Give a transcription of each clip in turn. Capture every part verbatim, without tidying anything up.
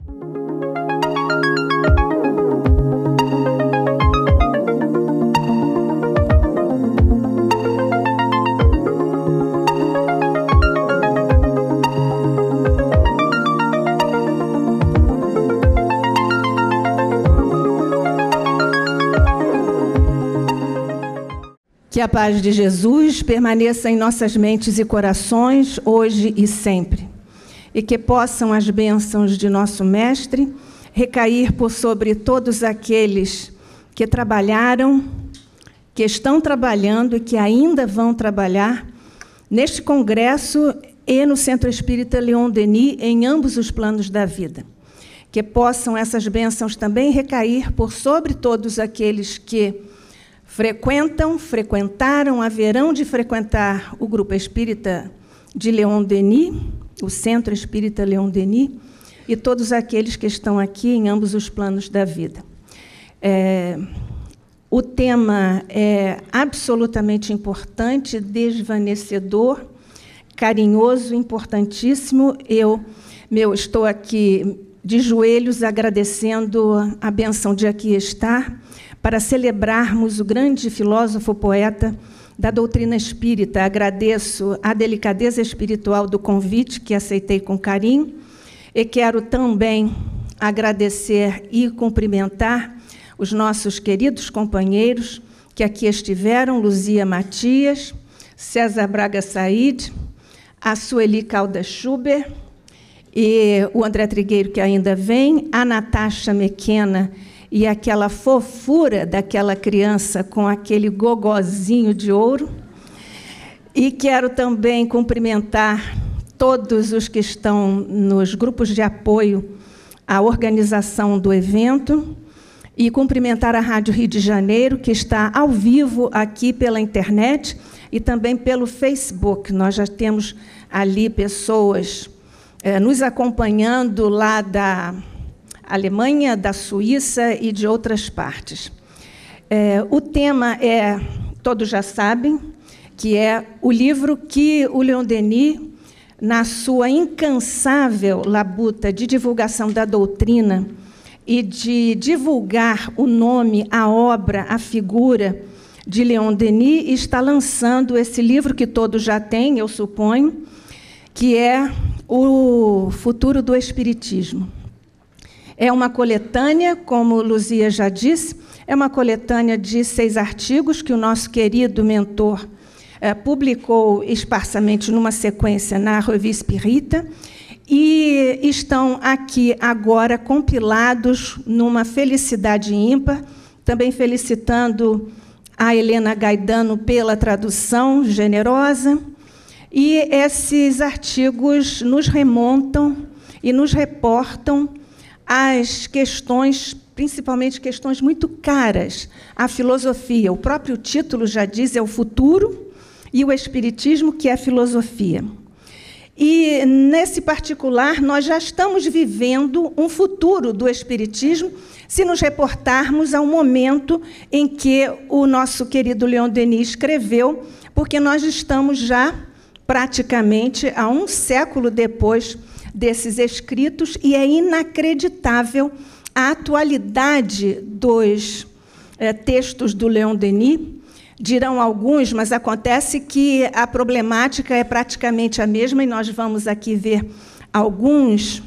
Que a paz de Jesus permaneça em nossas mentes e corações, hoje e sempre. E que possam as bênçãos de nosso Mestre recair por sobre todos aqueles que trabalharam, que estão trabalhando e que ainda vão trabalhar neste congresso e no Centro Espírita Leon Denis, em ambos os planos da vida. Que possam essas bênçãos também recair por sobre todos aqueles que frequentam, frequentaram, haverão de frequentar o Grupo Espírita de Leon Denis, o Centro Espírita Leon Denis, e todos aqueles que estão aqui em ambos os planos da vida. É, o tema é absolutamente importante, desvanecedor, carinhoso, importantíssimo. Eu meu, estou aqui de joelhos agradecendo a bênção de aqui estar, para celebrarmos o grande filósofo poeta da doutrina espírita. Agradeço a delicadeza espiritual do convite, que aceitei com carinho, e quero também agradecer e cumprimentar os nossos queridos companheiros que aqui estiveram, Luzia Matias, César Braga Said, a Sueli Caldas Schubert, e o André Trigueiro, que ainda vem, a Natasha Mequena, e aquela fofura daquela criança com aquele gogozinho de ouro. E quero também cumprimentar todos os que estão nos grupos de apoio à organização do evento e cumprimentar a Rádio Rio de Janeiro, que está ao vivo aqui pela internet e também pelo Facebook. Nós já temos ali pessoas eh, nos acompanhando lá da Alemanha, da Suíça e de outras partes. É, o tema é, todos já sabem, que é o livro que o Leon Denis, na sua incansável labuta de divulgação da doutrina e de divulgar o nome, a obra, a figura de Leon Denis, está lançando esse livro que todos já têm, eu suponho, que é O Futuro do Espiritismo. É uma coletânea, como Luzia já disse, é uma coletânea de seis artigos que o nosso querido mentor eh, publicou esparsamente numa sequência na Revue Espírita e estão aqui agora compilados numa felicidade ímpar, também felicitando a Helena Gaidano pela tradução generosa. E esses artigos nos remontam e nos reportam as questões, principalmente questões muito caras à filosofia. O próprio título já diz, é o futuro e o espiritismo, que é filosofia. E, nesse particular, nós já estamos vivendo um futuro do espiritismo, se nos reportarmos ao momento em que o nosso querido Leon Denis escreveu, porque nós estamos já praticamente a um século depois desses escritos, e é inacreditável a atualidade dos eh, textos do Leon Denis. Dirão alguns, mas acontece que a problemática é praticamente a mesma, e nós vamos aqui ver alguns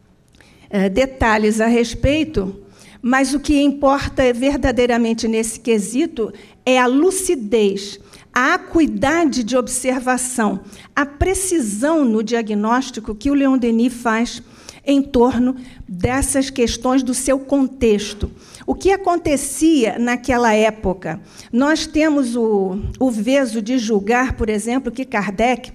eh, detalhes a respeito, mas o que importa verdadeiramente nesse quesito é a lucidez, a acuidade de observação, a precisão no diagnóstico que o Leon Denis faz em torno dessas questões do seu contexto. O que acontecia naquela época? Nós temos o, o veso de julgar, por exemplo, que Kardec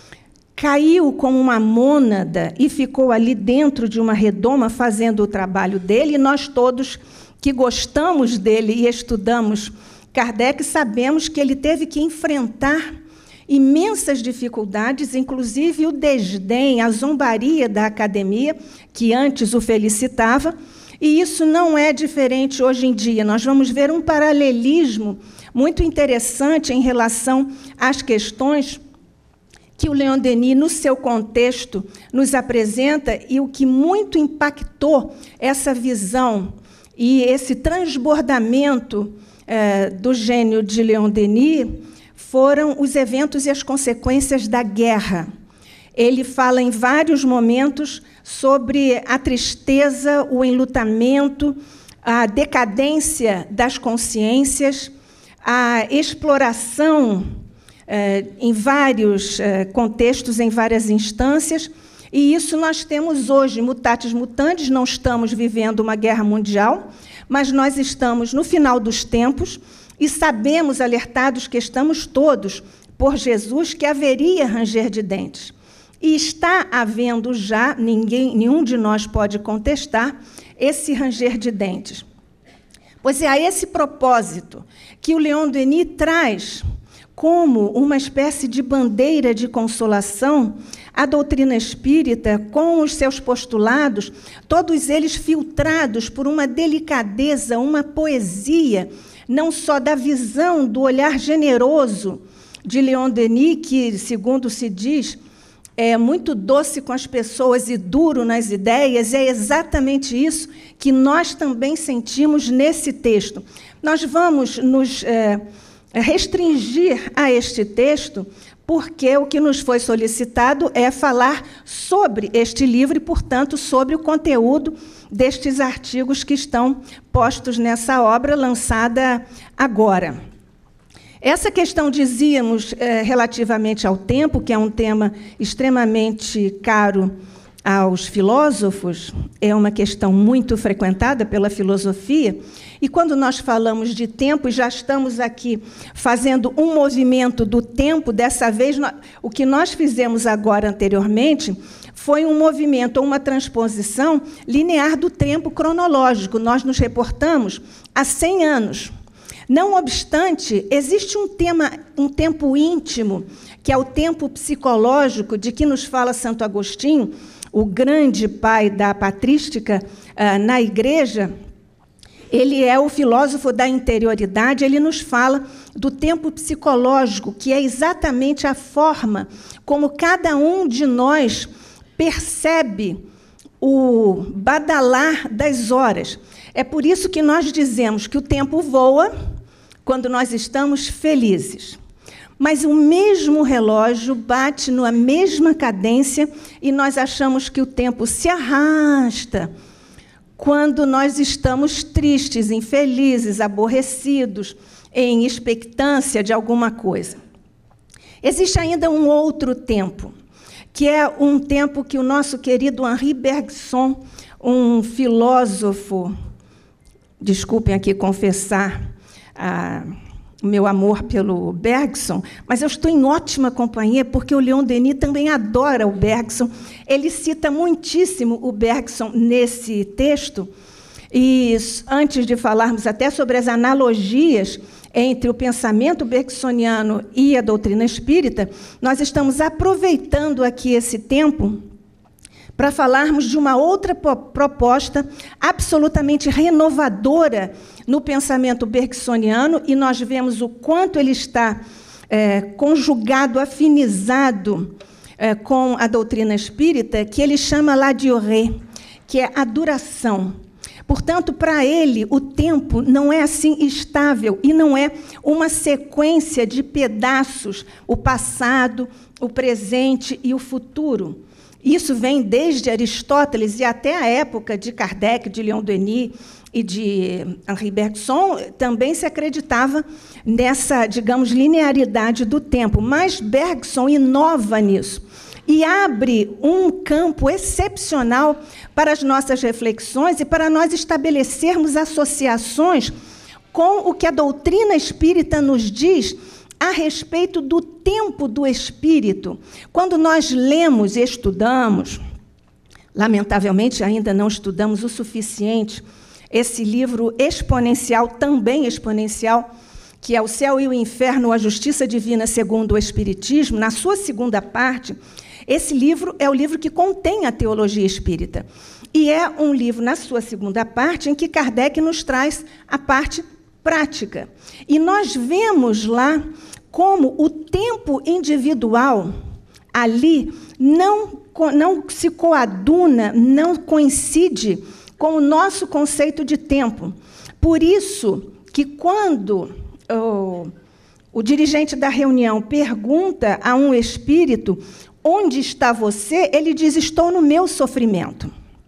caiu como uma mônada e ficou ali dentro de uma redoma fazendo o trabalho dele, e nós todos que gostamos dele e estudamos Kardec sabemos que ele teve que enfrentar imensas dificuldades, inclusive o desdém, a zombaria da academia, que antes o felicitava, e isso não é diferente hoje em dia. Nós vamos ver um paralelismo muito interessante em relação às questões que o Leon Denis, no seu contexto, nos apresenta, e o que muito impactou essa visão e esse transbordamento eh, do gênio de Leon Denis foram os eventos e as consequências da guerra. Ele fala em vários momentos sobre a tristeza, o enlutamento, a decadência das consciências, a exploração eh, em vários eh, contextos, em várias instâncias, e isso nós temos hoje, mutatis mutandis, não estamos vivendo uma guerra mundial, mas nós estamos no final dos tempos e sabemos, alertados que estamos todos por Jesus, que haveria ranger de dentes. E está havendo já, ninguém, nenhum de nós pode contestar, esse ranger de dentes. Pois é a esse propósito que o Leon Denis traz como uma espécie de bandeira de consolação a doutrina espírita, com os seus postulados, todos eles filtrados por uma delicadeza, uma poesia, não só da visão, do olhar generoso de Leon Denis, que, segundo se diz, é muito doce com as pessoas e duro nas ideias, é exatamente isso que nós também sentimos nesse texto. Nós vamos nos é, restringir a este texto, porque o que nos foi solicitado é falar sobre este livro e, portanto, sobre o conteúdo destes artigos que estão postos nessa obra lançada agora. Essa questão, dizíamos, é, relativamente ao tempo, que é um tema extremamente caro aos filósofos, é uma questão muito frequentada pela filosofia, e quando nós falamos de tempo, e já estamos aqui fazendo um movimento do tempo, dessa vez, o que nós fizemos agora anteriormente foi um movimento, uma transposição linear do tempo cronológico. Nós nos reportamos a cem anos. Não obstante, existe um, tema, um tempo íntimo, que é o tempo psicológico, de que nos fala Santo Agostinho, o grande pai da patrística uh, na Igreja. Ele é o filósofo da interioridade, ele nos fala do tempo psicológico, que é exatamente a forma como cada um de nós percebe o badalar das horas. É por isso que nós dizemos que o tempo voa quando nós estamos felizes. Mas o mesmo relógio bate na mesma cadência e nós achamos que o tempo se arrasta quando nós estamos tristes, infelizes, aborrecidos, em expectância de alguma coisa. Existe ainda um outro tempo, que é um tempo que o nosso querido Henri Bergson, um filósofo, desculpem aqui confessar a, o meu amor pelo Bergson, mas eu estou em ótima companhia, porque o Leon Denis também adora o Bergson. Ele cita muitíssimo o Bergson nesse texto, e antes de falarmos até sobre as analogias entre o pensamento bergsoniano e a doutrina espírita, nós estamos aproveitando aqui esse tempo para falarmos de uma outra proposta absolutamente renovadora no pensamento bergsoniano, e nós vemos o quanto ele está é, conjugado, afinizado é, com a doutrina espírita, que ele chama la durée, que é a duração. Portanto, para ele, o tempo não é assim estável e não é uma sequência de pedaços, o passado, o presente e o futuro. Isso vem desde Aristóteles e até a época de Kardec, de Leon Denis e de Henri Bergson, também se acreditava nessa, digamos, linearidade do tempo. Mas Bergson inova nisso e abre um campo excepcional para as nossas reflexões e para nós estabelecermos associações com o que a doutrina espírita nos diz a respeito do tempo do espírito. Quando nós lemos e estudamos, lamentavelmente ainda não estudamos o suficiente, esse livro exponencial, também exponencial, que é O Céu e o Inferno, a Justiça Divina segundo o Espiritismo, na sua segunda parte, esse livro é o livro que contém a teologia espírita. E é um livro, na sua segunda parte, em que Kardec nos traz a parte prática. E nós vemos lá como o tempo individual, ali não, não se coaduna, não coincide com o nosso conceito de tempo. Por isso que quando o, o dirigente da reunião pergunta a um espírito onde está você, ele diz, estou no meu sofrimento.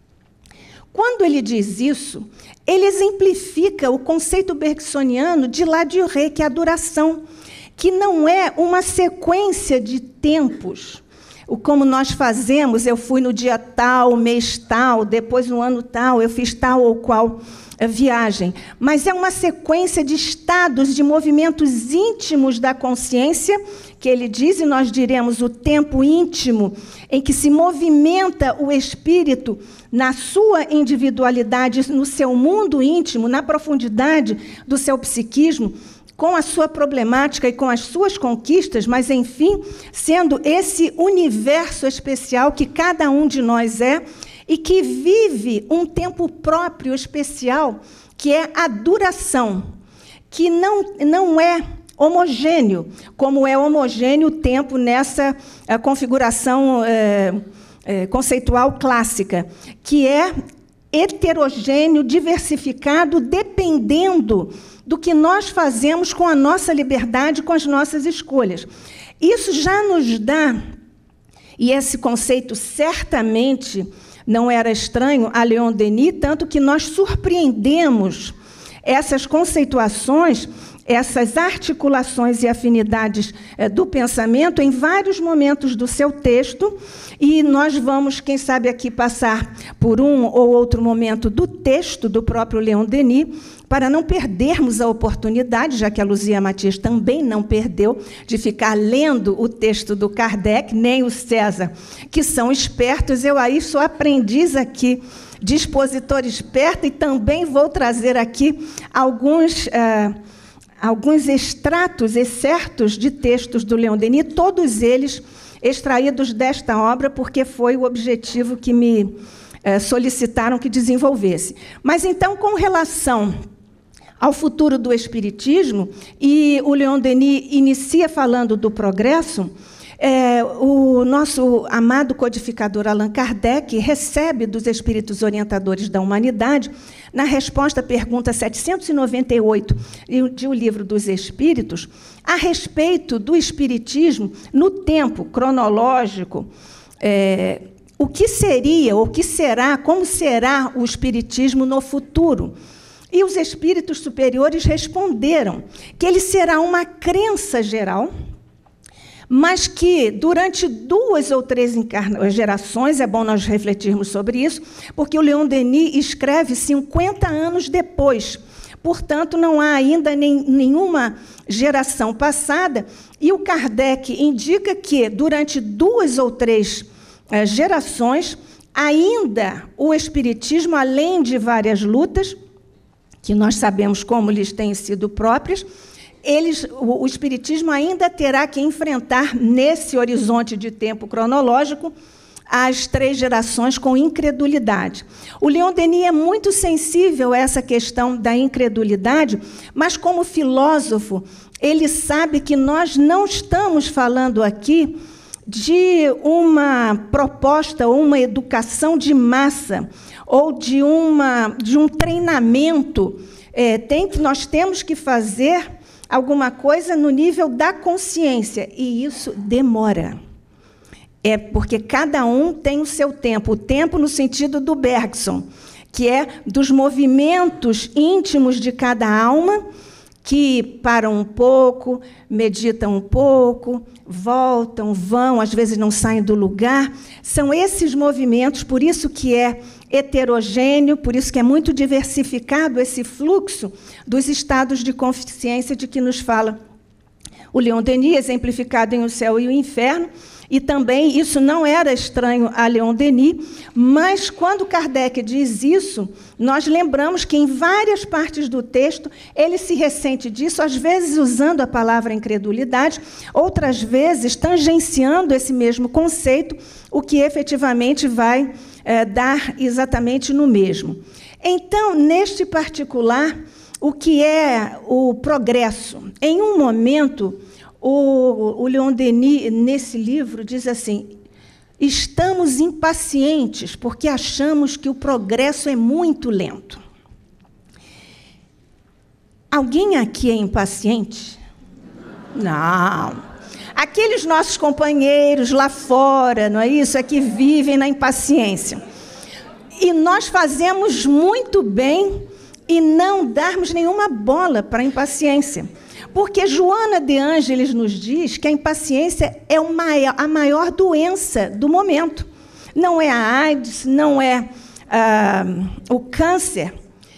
Quando ele diz isso, ele exemplifica o conceito bergsoniano de Ladurée, que é a duração, que não é uma sequência de tempos. Como nós fazemos, eu fui no dia tal, mês tal, depois no ano tal, eu fiz tal ou qual viagem. Mas é uma sequência de estados, de movimentos íntimos da consciência, que ele diz, e nós diremos o tempo íntimo, em que se movimenta o espírito na sua individualidade, no seu mundo íntimo, na profundidade do seu psiquismo, com a sua problemática e com as suas conquistas, mas, enfim, sendo esse universo especial que cada um de nós é e que vive um tempo próprio especial, que é a duração, que não, não é homogêneo, como é homogêneo o tempo nessa a configuração é, é, conceitual clássica, que é heterogêneo, diversificado, dependendo do que nós fazemos com a nossa liberdade, com as nossas escolhas. Isso já nos dá, e esse conceito certamente não era estranho a Leon Denis, tanto que nós surpreendemos essas conceituações, essas articulações e afinidades é, do pensamento em vários momentos do seu texto, e nós vamos, quem sabe, aqui passar por um ou outro momento do texto do próprio Leon Denis, para não perdermos a oportunidade, já que a Luzia Matias também não perdeu, de ficar lendo o texto do Kardec, nem o César, que são espertos. Eu aí sou aprendiz aqui, de expositor esperto, e também vou trazer aqui alguns, uh, alguns extratos excertos de textos do Leon Denis, todos eles extraídos desta obra, porque foi o objetivo que me uh, solicitaram que desenvolvesse. Mas, então, com relação ao futuro do Espiritismo, e o Leon Denis inicia falando do progresso, é, o nosso amado codificador Allan Kardec recebe dos Espíritos Orientadores da Humanidade, na resposta à pergunta setecentos e noventa e oito de O Livro dos Espíritos, a respeito do Espiritismo no tempo cronológico, é, o que seria, o que será, como será o Espiritismo no futuro. E os espíritos superiores responderam que ele será uma crença geral, mas que, durante duas ou três gerações, é bom nós refletirmos sobre isso, porque o Leon Denis escreve cinquenta anos depois, portanto, não há ainda nem, nenhuma geração passada, e o Kardec indica que, durante duas ou três eh, gerações, ainda o Espiritismo, além de várias lutas, que nós sabemos como lhes têm sido próprias, eles, o, o Espiritismo ainda terá que enfrentar, nesse horizonte de tempo cronológico, as três gerações com incredulidade. O Leon Denis é muito sensível a essa questão da incredulidade, mas, como filósofo, ele sabe que nós não estamos falando aqui de uma proposta ou uma educação de massa, ou de, uma, de um treinamento. É, tem, nós temos que fazer alguma coisa no nível da consciência, e isso demora. É porque cada um tem o seu tempo, o tempo no sentido do Bergson, que é dos movimentos íntimos de cada alma, que param um pouco, meditam um pouco, voltam, vão, às vezes não saem do lugar. São esses movimentos, por isso que é heterogêneo, por isso que é muito diversificado esse fluxo dos estados de consciência de que nos fala o Leon Denis, exemplificado em O Céu e o Inferno, e também isso não era estranho a Leon Denis, mas quando Kardec diz isso, nós lembramos que em várias partes do texto ele se ressente disso, às vezes usando a palavra incredulidade, outras vezes tangenciando esse mesmo conceito, o que efetivamente vai é, dar exatamente no mesmo. Então, neste particular, o que é o progresso? Em um momento, O, o Leon Denis, nesse livro, diz assim: estamos impacientes porque achamos que o progresso é muito lento. Alguém aqui é impaciente? Não. Aqueles nossos companheiros lá fora, não é isso? É que vivem na impaciência. E nós fazemos muito bem em não darmos nenhuma bola para a impaciência. Porque Joana de Ângeles nos diz que a impaciência é o maior, a maior doença do momento. Não é a AIDS, não é ah, o câncer.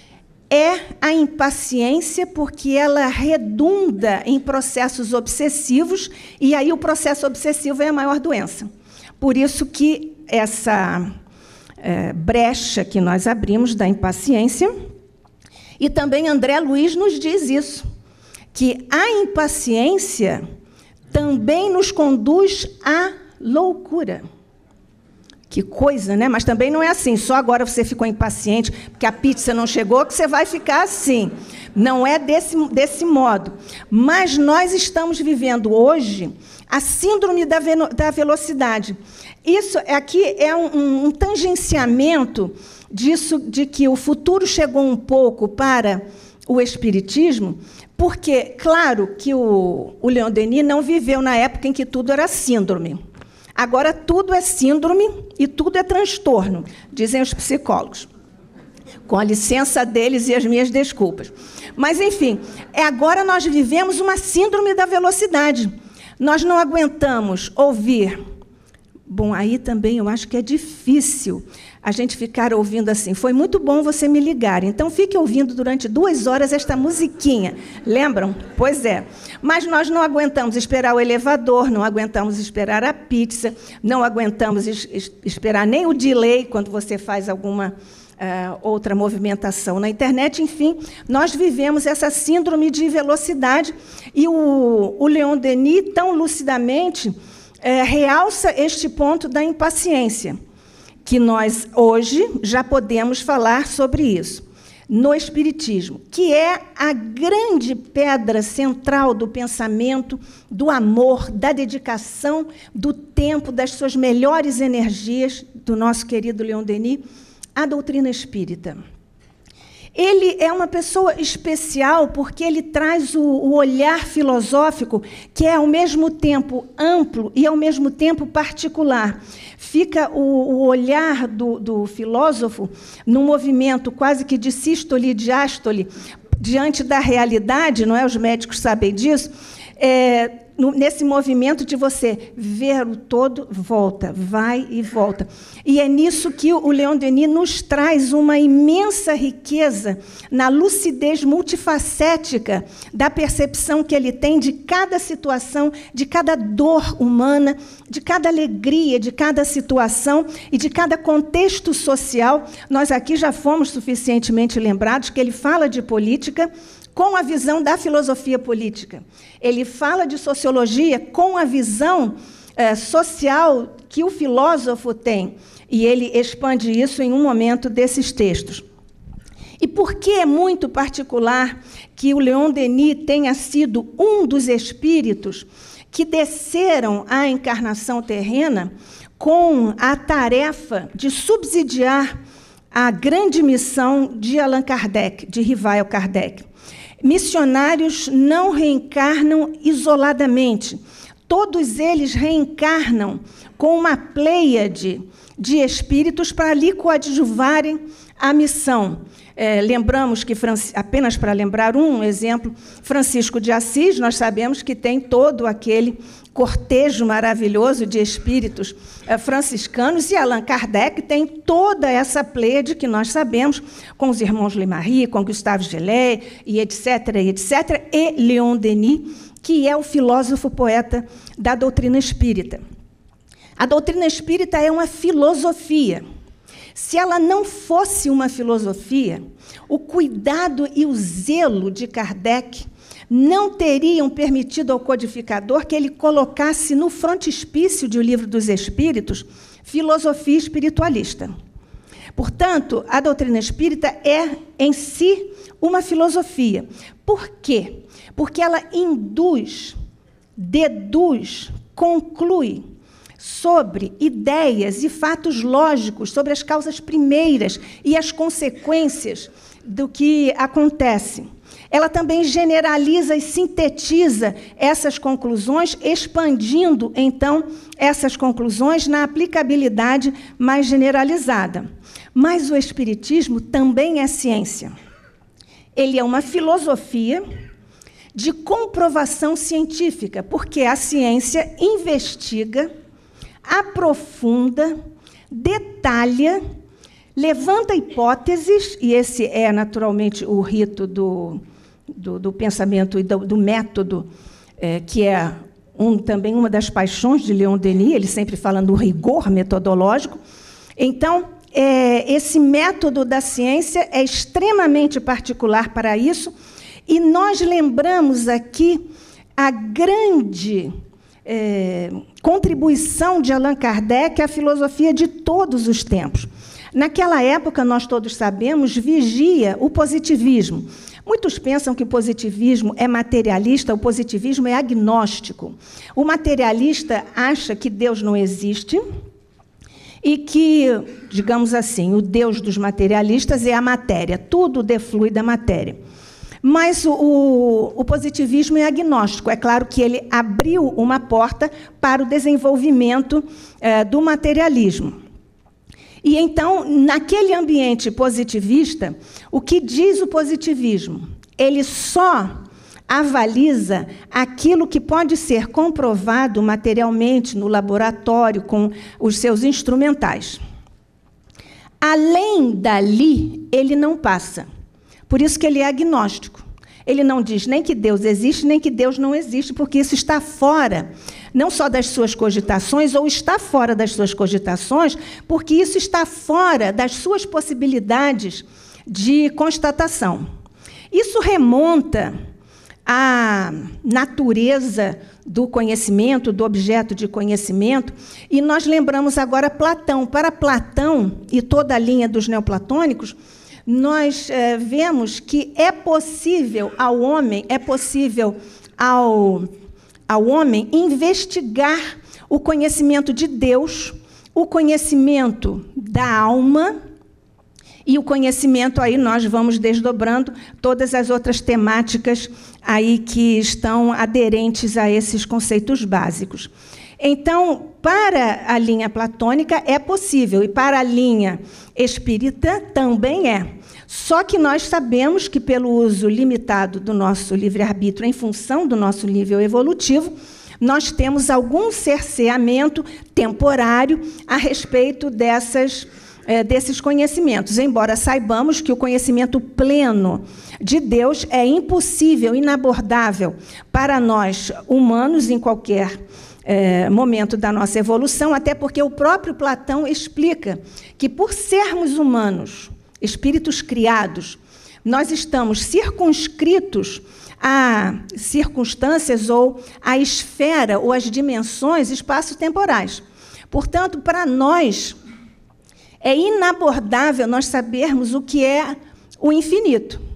É a impaciência, porque ela redunda em processos obsessivos, e aí o processo obsessivo é a maior doença. Por isso que essa é, brecha que nós abrimos da impaciência, e também André Luiz nos diz isso, que a impaciência também nos conduz à loucura. Que coisa, né? Mas também não é assim, só agora você ficou impaciente porque a pizza não chegou, que você vai ficar assim. Não é desse, desse modo. Mas nós estamos vivendo hoje a síndrome da, da velocidade. Isso aqui é um, um tangenciamento disso, de que o futuro chegou um pouco para o espiritismo, porque, claro, que o, o Leon Denis não viveu na época em que tudo era síndrome. Agora, tudo é síndrome e tudo é transtorno, dizem os psicólogos. Com a licença deles e as minhas desculpas. Mas, enfim, é, agora nós vivemos uma síndrome da velocidade. Nós não aguentamos ouvir. Bom, aí também eu acho que é difícil a gente ficar ouvindo assim. Foi muito bom você me ligar, então fique ouvindo durante duas horas esta musiquinha. Lembram? Pois é. Mas nós não aguentamos esperar o elevador, não aguentamos esperar a pizza, não aguentamos es esperar nem o delay quando você faz alguma uh, outra movimentação na internet. Enfim, nós vivemos essa síndrome de velocidade, e o, o Leon Denis, tão lucidamente, é, realça este ponto da impaciência, que nós, hoje, já podemos falar sobre isso, no Espiritismo, que é a grande pedra central do pensamento, do amor, da dedicação, do tempo, das suas melhores energias, do nosso querido Leon Denis, a doutrina espírita. Ele é uma pessoa especial porque ele traz o, o olhar filosófico, que é, ao mesmo tempo, amplo e, ao mesmo tempo, particular. Fica o, o olhar do, do filósofo num movimento quase que de sístole e diástole, diante da realidade, não é? Os médicos sabem disso. É, no, nesse movimento de você ver o todo, volta, vai e volta. E é nisso que o Leon Denis nos traz uma imensa riqueza na lucidez multifacética da percepção que ele tem de cada situação, de cada dor humana, de cada alegria, de cada situação e de cada contexto social. Nós aqui já fomos suficientemente lembrados que ele fala de política com a visão da filosofia política. Ele fala de sociologia com a visão eh, social que o filósofo tem, e ele expande isso em um momento desses textos. E por que é muito particular que o Leon Denis tenha sido um dos espíritos que desceram à encarnação terrena com a tarefa de subsidiar a grande missão de Allan Kardec, de Rivail Kardec? Missionários não reencarnam isoladamente. Todos eles reencarnam com uma pleiade de espíritos para ali coadjuvarem a missão. É, lembramos que, apenas para lembrar um exemplo, Francisco de Assis, nós sabemos que tem todo aquele cortejo maravilhoso de espíritos é, franciscanos, e Allan Kardec tem toda essa pleiade que nós sabemos, com os irmãos Lemarie, com Gustave Gelée, e etc, e etc, e Leon Denis, que é o filósofo poeta da doutrina espírita. A doutrina espírita é uma filosofia. Se ela não fosse uma filosofia, o cuidado e o zelo de Kardec não teriam permitido ao codificador que ele colocasse no frontispício de O Livro dos Espíritos filosofia espiritualista. Portanto, a doutrina espírita é, em si, uma filosofia. Por quê? Porque ela induz deduz, conclui sobre ideias e fatos lógicos, sobre as causas primeiras e as consequências do que acontece. Ela também generaliza e sintetiza essas conclusões, expandindo, então, essas conclusões na aplicabilidade mais generalizada. Mas o Espiritismo também é ciência. Ele é uma filosofia de comprovação científica, porque a ciência investiga, aprofunda, detalha, levanta hipóteses, e esse é, naturalmente, o rito do, do, do pensamento e do, do método, é, que é um, também uma das paixões de Leon Denis, ele sempre fala do rigor metodológico. Então, é, esse método da ciência é extremamente particular para isso, e nós lembramos aqui a grande é, contribuição de Allan Kardec à filosofia de todos os tempos. Naquela época, nós todos sabemos, vigia o positivismo. Muitos pensam que o positivismo é materialista, o positivismo é agnóstico. O materialista acha que Deus não existe e que, digamos assim, o Deus dos materialistas é a matéria, tudo deflui da matéria. Mas o, o, o positivismo é agnóstico. É claro que ele abriu uma porta para o desenvolvimento é, do materialismo. E, então, naquele ambiente positivista, o que diz o positivismo? Ele só avaliza aquilo que pode ser comprovado materialmente no laboratório com os seus instrumentais. Além dali, ele não passa. Por isso que ele é agnóstico. Ele não diz nem que Deus existe, nem que Deus não existe, porque isso está fora, não só das suas cogitações, ou está fora das suas cogitações, porque isso está fora das suas possibilidades de constatação. Isso remonta à natureza do conhecimento, do objeto de conhecimento, e nós lembramos agora Platão. Para Platão e toda a linha dos neoplatônicos, nós é, vemos que é possível ao homem, é possível ao, ao homem investigar o conhecimento de Deus, o conhecimento da alma e o conhecimento, aí nós vamos desdobrando todas as outras temáticas aí que estão aderentes a esses conceitos básicos. Então, para a linha platônica é possível, e para a linha espírita também é. Só que nós sabemos que, pelo uso limitado do nosso livre-arbítrio, em função do nosso nível evolutivo, nós temos algum cerceamento temporário a respeito dessas, eh, desses conhecimentos, embora saibamos que o conhecimento pleno de Deus é impossível, inabordável para nós humanos em qualquer É, momento da nossa evolução, até porque o próprio Platão explica que, por sermos humanos, espíritos criados, nós estamos circunscritos a circunstâncias ou a esfera ou as dimensões espaço-temporais. Portanto, para nós, é inabordável nós sabermos o que é o infinito.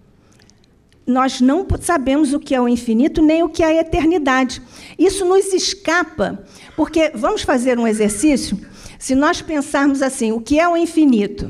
Nós não sabemos o que é o infinito, nem o que é a eternidade. Isso nos escapa, porque, vamos fazer um exercício, se nós pensarmos assim, o que é o infinito?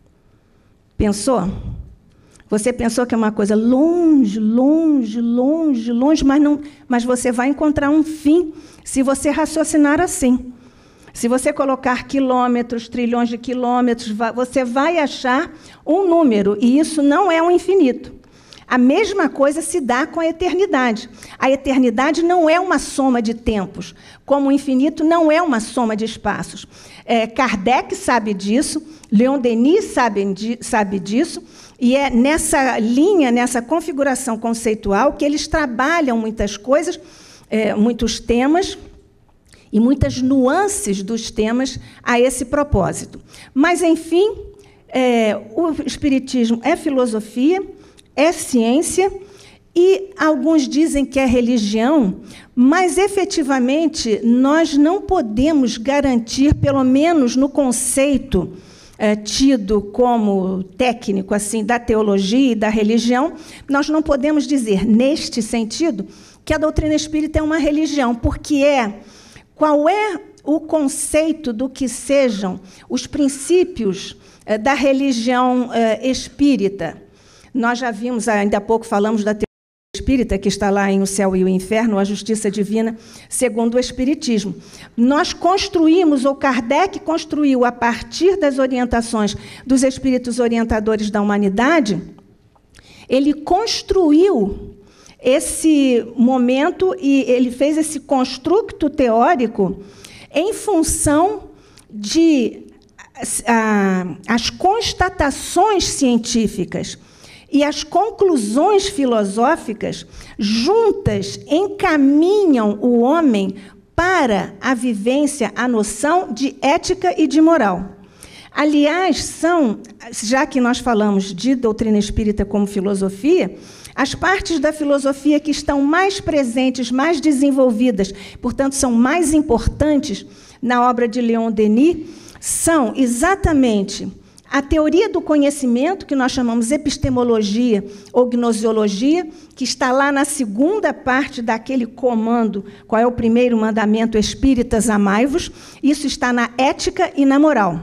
Pensou? Você pensou que é uma coisa longe, longe, longe, longe, mas, não, mas você vai encontrar um fim se você raciocinar assim. Se você colocar quilômetros, trilhões de quilômetros, você vai achar um número, e isso não é um infinito. A mesma coisa se dá com a eternidade. A eternidade não é uma soma de tempos, como o infinito não é uma soma de espaços. É, Kardec sabe disso, Leon Denis sabe, sabe disso, e é nessa linha, nessa configuração conceitual, que eles trabalham muitas coisas, é, muitos temas e muitas nuances dos temas a esse propósito. Mas, enfim, é, o Espiritismo é filosofia, é ciência, e alguns dizem que é religião, mas, efetivamente, nós não podemos garantir, pelo menos no conceito é, tido como técnico assim, da teologia e da religião, nós não podemos dizer, neste sentido, que a doutrina espírita é uma religião, porque é qual é o conceito do que sejam os princípios eh, da religião eh, espírita. Nós já vimos, ainda há pouco falamos da teoria espírita, que está lá em O Céu e o Inferno, a Justiça Divina, segundo o Espiritismo. Nós construímos, ou Kardec construiu, a partir das orientações dos espíritos orientadores da humanidade, ele construiu esse momento e ele fez esse construto teórico em função de a, as constatações científicas e as conclusões filosóficas juntas encaminham o homem para a vivência, a noção de ética e de moral. Aliás, são, já que nós falamos de doutrina espírita como filosofia, as partes da filosofia que estão mais presentes, mais desenvolvidas, portanto, são mais importantes na obra de Leon Denis, são exatamente a teoria do conhecimento, que nós chamamos epistemologia ou gnoseologia, que está lá na segunda parte daquele comando, qual é o primeiro mandamento, espíritas, amai-vos, isso está na ética e na moral.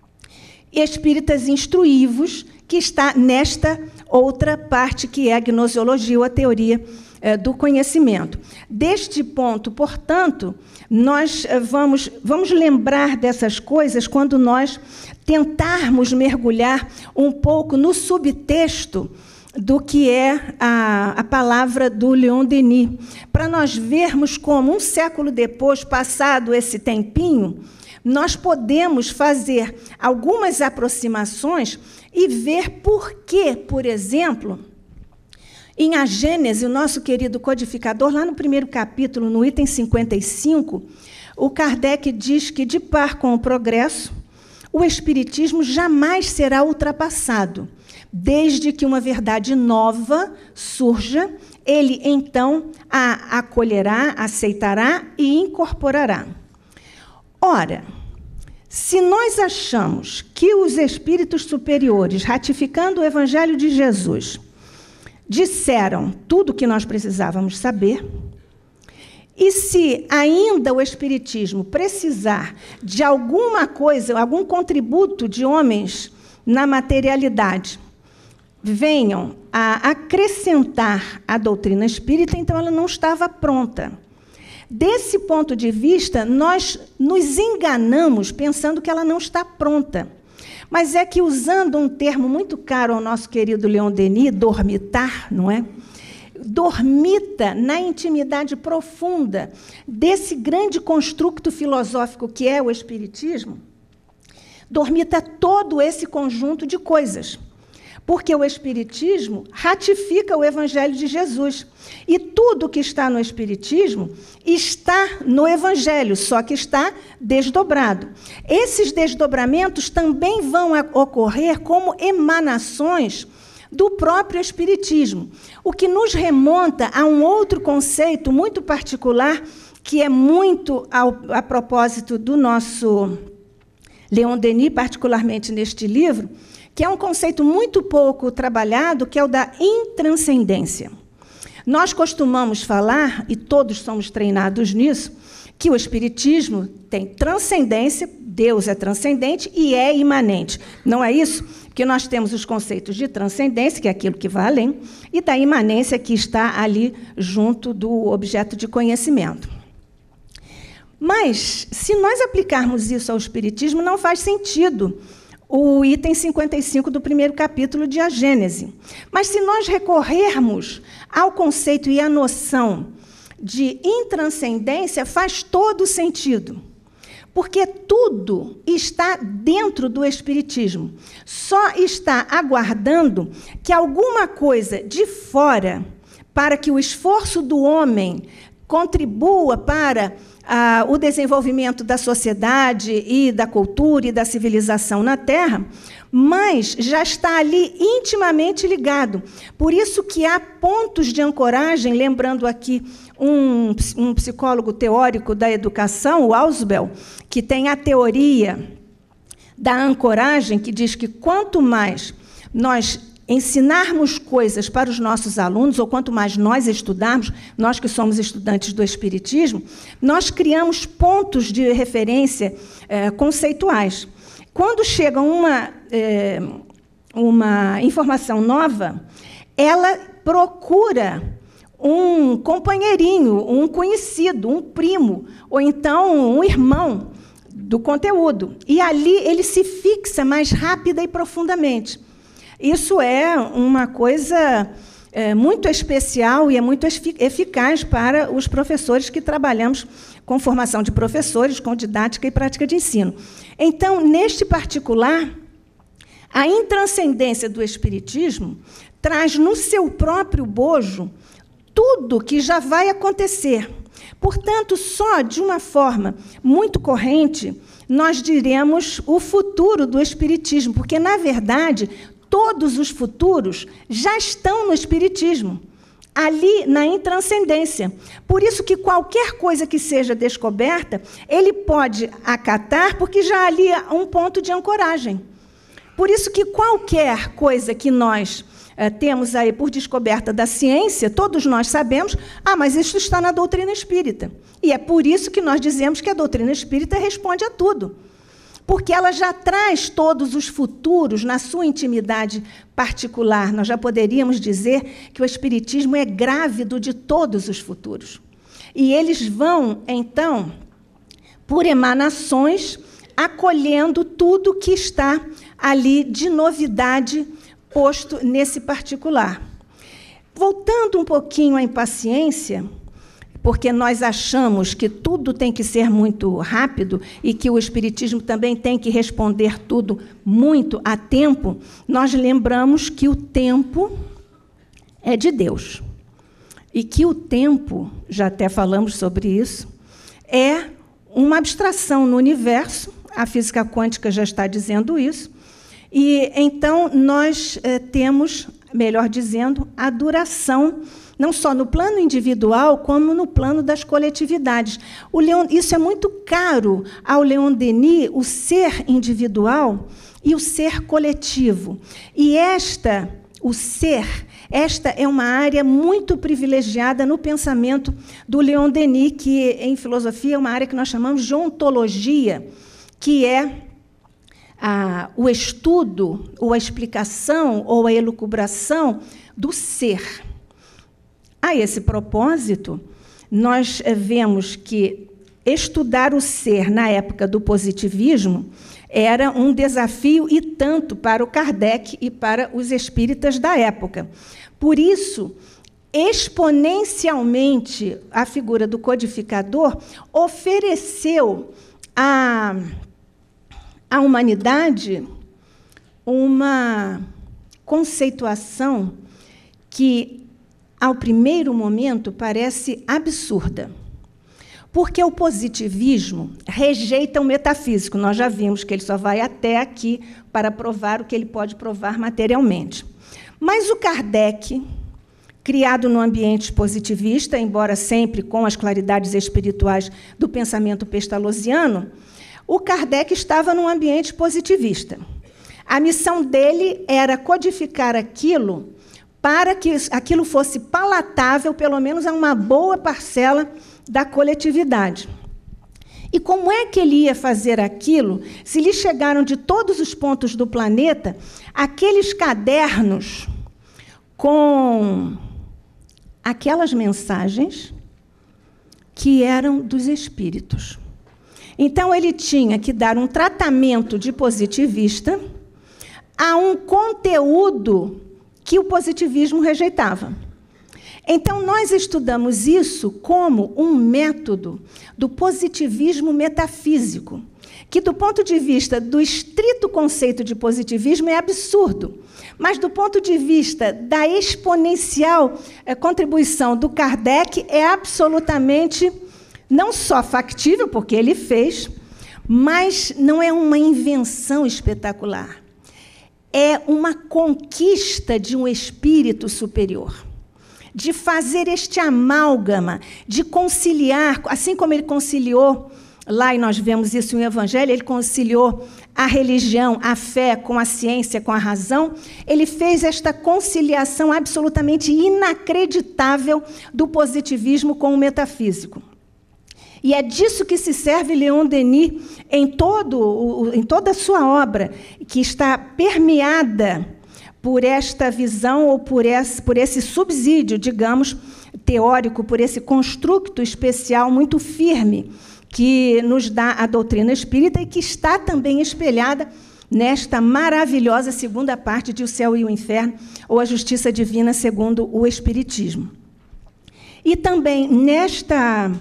Espíritas instruí-vos, que está nesta outra parte, que é a gnoseologia, ou a teoria eh, do conhecimento. Deste ponto, portanto, nós eh, vamos, vamos lembrar dessas coisas quando nós tentarmos mergulhar um pouco no subtexto do que é a, a palavra do Leon Denis, para nós vermos como, um século depois, passado esse tempinho, nós podemos fazer algumas aproximações e ver por que, por exemplo, em A Gênese, o nosso querido codificador, lá no primeiro capítulo, no item cinquenta e cinco, o Kardec diz que, de par com o progresso, o Espiritismo jamais será ultrapassado. Desde que uma verdade nova surja, ele, então, a acolherá, aceitará e incorporará. Ora, se nós achamos que os espíritos superiores, ratificando o Evangelho de Jesus, disseram tudo o que nós precisávamos saber, e se ainda o Espiritismo precisar de alguma coisa, algum contributo de homens na materialidade, venham a acrescentar a doutrina espírita, então ela não estava pronta. Desse ponto de vista, nós nos enganamos pensando que ela não está pronta. Mas é que, usando um termo muito caro ao nosso querido Leon Denis, dormitar, não é? Dormita na intimidade profunda desse grande construto filosófico que é o Espiritismo, dormita todo esse conjunto de coisas. Porque o Espiritismo ratifica o Evangelho de Jesus. E tudo que está no Espiritismo está no Evangelho, só que está desdobrado. Esses desdobramentos também vão ocorrer como emanações do próprio Espiritismo, o que nos remonta a um outro conceito muito particular, que é muito ao, a propósito do nosso Leon Denis, particularmente neste livro, que é um conceito muito pouco trabalhado, que é o da intranscendência. Nós costumamos falar, e todos somos treinados nisso, que o Espiritismo tem transcendência, Deus é transcendente e é imanente. Não é isso? Porque nós temos os conceitos de transcendência, que é aquilo que vai além, e da imanência, que está ali junto do objeto de conhecimento. Mas, se nós aplicarmos isso ao Espiritismo, não faz sentido o item cinquenta e cinco do primeiro capítulo de A Gênese. Mas, se nós recorrermos ao conceito e à noção de intranscendência, faz todo sentido. Porque tudo está dentro do Espiritismo. Só está aguardando que alguma coisa de fora, para que o esforço do homem contribua para ah, o desenvolvimento da sociedade e da cultura e da civilização na Terra, mas já está ali intimamente ligado. Por isso que há pontos de ancoragem, lembrando aqui um, um psicólogo teórico da educação, o Ausubel, que tem a teoria da ancoragem, que diz que quanto mais nós ensinarmos coisas para os nossos alunos, ou quanto mais nós estudarmos, nós que somos estudantes do Espiritismo, nós criamos pontos de referência eh, conceituais. Quando chega uma, eh, uma informação nova, ela procura um companheirinho, um conhecido, um primo, ou então um irmão do conteúdo. E ali ele se fixa mais rápida e profundamente. Isso é uma coisa é, muito especial e é muito eficaz para os professores que trabalhamos com formação de professores, com didática e prática de ensino. Então, neste particular, a intranscendência do Espiritismo traz no seu próprio bojo tudo que já vai acontecer. Portanto, só de uma forma muito corrente, nós diremos o futuro do Espiritismo, porque, na verdade, todos os futuros já estão no Espiritismo, ali na intranscendência. Por isso que qualquer coisa que seja descoberta, ele pode acatar, porque já ali há um ponto de ancoragem. Por isso que qualquer coisa que nós eh, temos aí por descoberta da ciência, todos nós sabemos, ah, mas isso está na doutrina espírita. E é por isso que nós dizemos que a doutrina espírita responde a tudo. Porque ela já traz todos os futuros na sua intimidade particular. Nós já poderíamos dizer que o Espiritismo é grávido de todos os futuros. E eles vão, então, por emanações, acolhendo tudo que está ali de novidade posto nesse particular. Voltando um pouquinho à impaciência, porque nós achamos que tudo tem que ser muito rápido e que o Espiritismo também tem que responder tudo muito a tempo, nós lembramos que o tempo é de Deus. E que o tempo, já até falamos sobre isso, é uma abstração no universo, a física quântica já está dizendo isso, e então nós eh, temos, melhor dizendo, a duração não só no plano individual, como no plano das coletividades. O Leon, isso é muito caro ao Leon Denis, o ser individual e o ser coletivo. E esta, o ser, esta é uma área muito privilegiada no pensamento do Leon Denis, que, em filosofia, é uma área que nós chamamos de ontologia, que é a, o estudo, ou a explicação, ou a elucubração do ser. A esse propósito, nós vemos que estudar o ser na época do positivismo era um desafio e tanto para o Kardec e para os espíritas da época. Por isso, exponencialmente, a figura do codificador ofereceu à, à humanidade uma conceituação que, ao primeiro momento, parece absurda. Porque o positivismo rejeita o metafísico. Nós já vimos que ele só vai até aqui para provar o que ele pode provar materialmente. Mas o Kardec, criado no ambiente positivista, embora sempre com as claridades espirituais do pensamento pestalozziano, o Kardec estava num ambiente positivista. A missão dele era codificar aquilo para que aquilo fosse palatável, pelo menos a uma boa parcela da coletividade. E como é que ele ia fazer aquilo, se lhe chegaram de todos os pontos do planeta aqueles cadernos com aquelas mensagens que eram dos espíritos? Então, ele tinha que dar um tratamento de positivista a um conteúdo que o positivismo rejeitava. Então, nós estudamos isso como um método do positivismo metafísico, que, do ponto de vista do estrito conceito de positivismo, é absurdo, mas, do ponto de vista da exponencial eh, contribuição do Kardec, é absolutamente não só factível, porque ele fez, mas não é uma invenção espetacular. É uma conquista de um espírito superior, de fazer este amálgama, de conciliar, assim como ele conciliou lá, e nós vemos isso no Evangelho, ele conciliou a religião, a fé com a ciência, com a razão. Ele fez esta conciliação absolutamente inacreditável do positivismo com o metafísico. E é disso que se serve Leon Denis em, todo, em toda a sua obra, que está permeada por esta visão ou por esse, por esse subsídio, digamos, teórico, por esse construto especial muito firme que nos dá a doutrina espírita e que está também espelhada nesta maravilhosa segunda parte de O Céu e o Inferno, ou a Justiça Divina segundo o Espiritismo. E também nesta,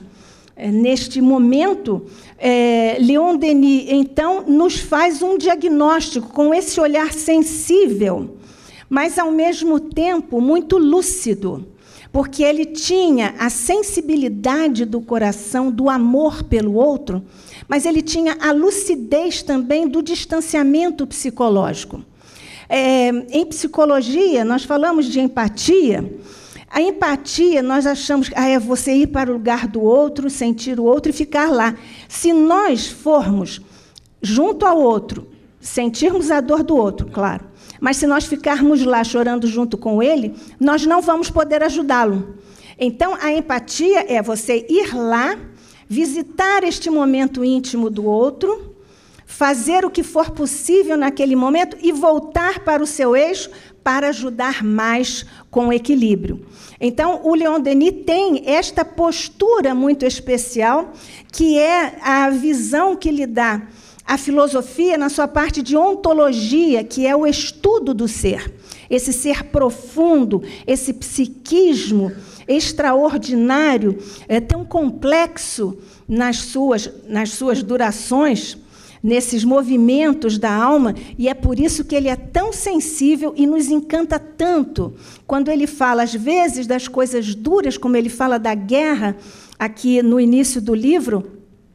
neste momento, é, Leon Denis, então, nos faz um diagnóstico com esse olhar sensível, mas, ao mesmo tempo, muito lúcido, porque ele tinha a sensibilidade do coração, do amor pelo outro, mas ele tinha a lucidez também do distanciamento psicológico. É, em psicologia, nós falamos de empatia. A empatia, nós achamos que ah, é você ir para o lugar do outro, sentir o outro e ficar lá. Se nós formos junto ao outro, sentirmos a dor do outro, claro, mas se nós ficarmos lá chorando junto com ele, nós não vamos poder ajudá-lo. Então, a empatia é você ir lá, visitar este momento íntimo do outro, fazer o que for possível naquele momento e voltar para o seu eixo para ajudar mais com equilíbrio. Então, o Leon Denis tem esta postura muito especial, que é a visão que lhe dá a filosofia na sua parte de ontologia, que é o estudo do ser. Esse ser profundo, esse psiquismo extraordinário, é tão complexo nas suas, nas suas durações, nesses movimentos da alma, e é por isso que ele é tão sensível e nos encanta tanto. Quando ele fala, às vezes, das coisas duras, como ele fala da guerra, aqui no início do livro,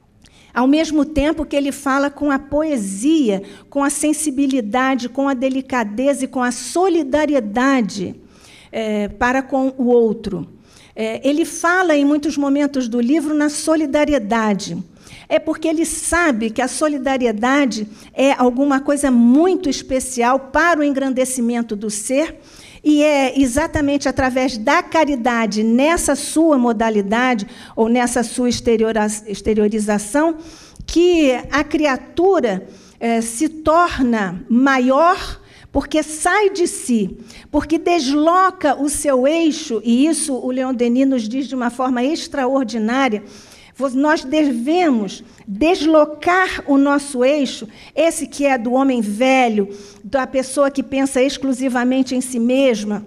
ao mesmo tempo que ele fala com a poesia, com a sensibilidade, com a delicadeza e com a solidariedade é, para com o outro. É, ele fala, em muitos momentos do livro, na solidariedade. É porque ele sabe que a solidariedade é alguma coisa muito especial para o engrandecimento do ser, e é exatamente através da caridade, nessa sua modalidade, ou nessa sua exteriorização, que a criatura eh, se torna maior, porque sai de si, porque desloca o seu eixo, e isso o Leon Denis nos diz de uma forma extraordinária. Nós devemos deslocar o nosso eixo, esse que é do homem velho, da pessoa que pensa exclusivamente em si mesma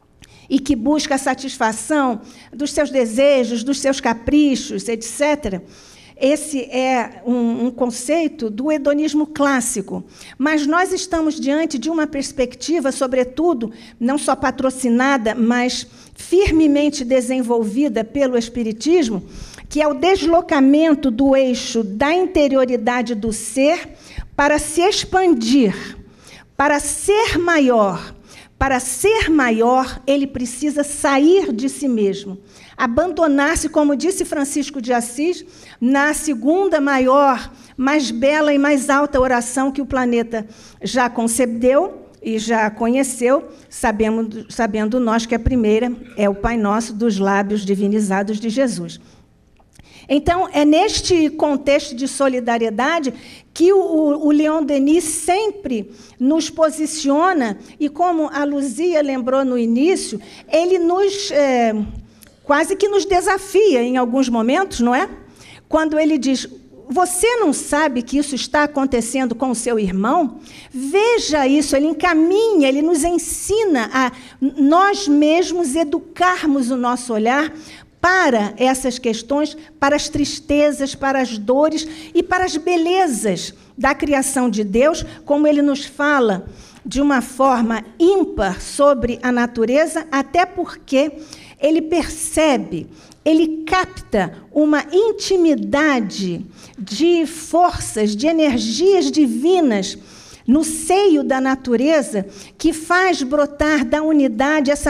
e que busca a satisfação dos seus desejos, dos seus caprichos, etcétera. Esse é um, um conceito do hedonismo clássico. Mas nós estamos diante de uma perspectiva, sobretudo, não só patrocinada, mas firmemente desenvolvida pelo Espiritismo, que é o deslocamento do eixo da interioridade do ser para se expandir, para ser maior. Para ser maior, ele precisa sair de si mesmo, abandonar-se, como disse Francisco de Assis, na segunda maior, mais bela e mais alta oração que o planeta já concebeu e já conheceu, sabendo, sabendo nós que a primeira é o Pai Nosso dos lábios divinizados de Jesus. Então, é neste contexto de solidariedade que o, o Leon Denis sempre nos posiciona, e como a Luzia lembrou no início, ele nos, é, quase que nos desafia em alguns momentos, não é? Quando ele diz, você não sabe que isso está acontecendo com o seu irmão? Veja isso, ele encaminha, ele nos ensina a nós mesmos educarmos o nosso olhar para essas questões, para as tristezas, para as dores e para as belezas da criação de Deus, como ele nos fala de uma forma ímpar sobre a natureza, até porque ele percebe, ele capta uma intimidade de forças, de energias divinas no seio da natureza, que faz brotar da unidade essa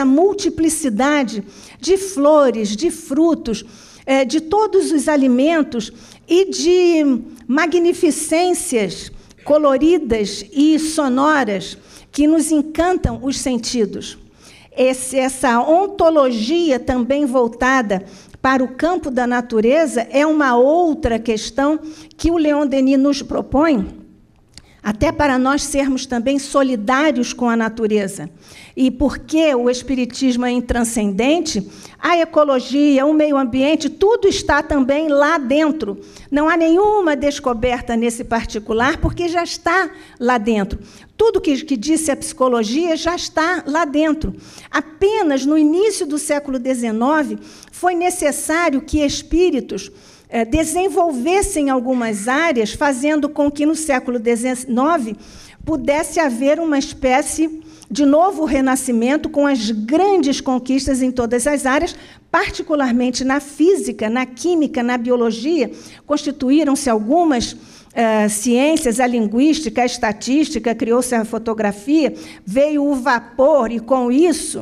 multiplicidade de flores, de frutos, de todos os alimentos e de magnificências coloridas e sonoras que nos encantam os sentidos. Esse, essa ontologia também voltada para o campo da natureza é uma outra questão que o Leon Denis nos propõe, até para nós sermos também solidários com a natureza. E porque o espiritismo é intranscendente, a ecologia, o meio ambiente, tudo está também lá dentro. Não há nenhuma descoberta nesse particular, porque já está lá dentro. Tudo que, que disse a psicologia já está lá dentro. Apenas no início do século dezenove foi necessário que espíritos eh, desenvolvessem algumas áreas, fazendo com que no século dezenove pudesse haver uma espécie de novo renascimento com as grandes conquistas em todas as áreas, particularmente na física, na química, na biologia. Constituíram-se algumas uh, ciências, a linguística, a estatística, criou-se a fotografia, veio o vapor, e com isso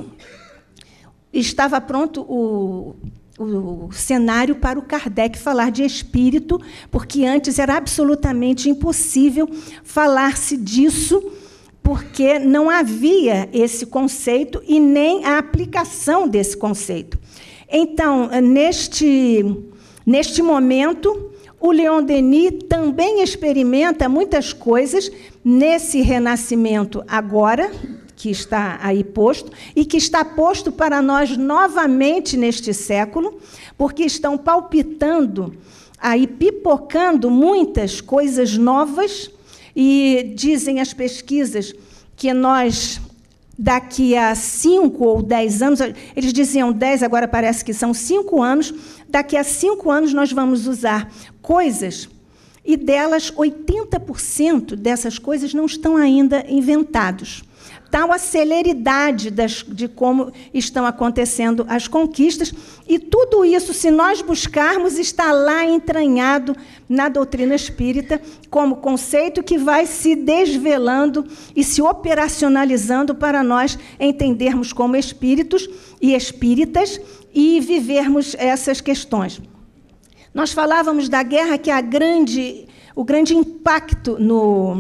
estava pronto o, o cenário para o Kardec falar de espírito, porque antes era absolutamente impossível falar-se disso, porque não havia esse conceito e nem a aplicação desse conceito. Então, neste, neste momento, o Leon Denis também experimenta muitas coisas nesse renascimento agora, que está aí posto, e que está posto para nós novamente neste século, porque estão palpitando, aí pipocando muitas coisas novas. E dizem as pesquisas que nós, daqui a cinco ou dez anos, eles diziam dez, agora parece que são cinco anos, daqui a cinco anos nós vamos usar coisas, e delas, oitenta por cento dessas coisas não estão ainda inventados. Tal a celeridade das, de como estão acontecendo as conquistas, e tudo isso, se nós buscarmos, está lá entranhado na doutrina espírita, como conceito que vai se desvelando e se operacionalizando para nós entendermos como espíritos e espíritas e vivermos essas questões. Nós falávamos da guerra, que é a grande, o grande impacto no...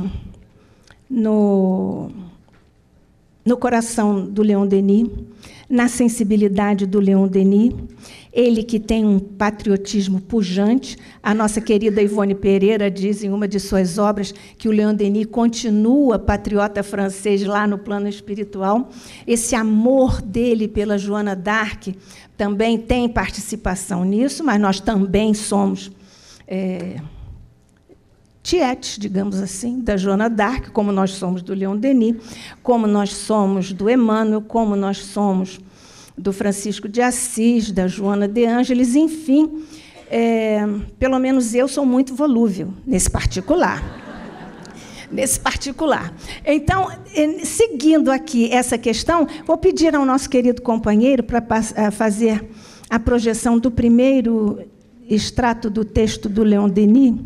no no coração do Leon Denis, na sensibilidade do Leon Denis, ele que tem um patriotismo pujante. A nossa querida Ivone Pereira diz em uma de suas obras que o Leon Denis continua patriota francês lá no plano espiritual. Esse amor dele pela Joana d'Arc também tem participação nisso, mas nós também somos... É, tietes, digamos assim, da Joana d'Arc, como nós somos do Leon Denis, como nós somos do Emmanuel, como nós somos do Francisco de Assis, da Joana de Ângeles, enfim, é, pelo menos eu sou muito volúvel nesse particular. Nesse particular. Então, seguindo aqui essa questão, vou pedir ao nosso querido companheiro para fazer a projeção do primeiro extrato do texto do Leon Denis.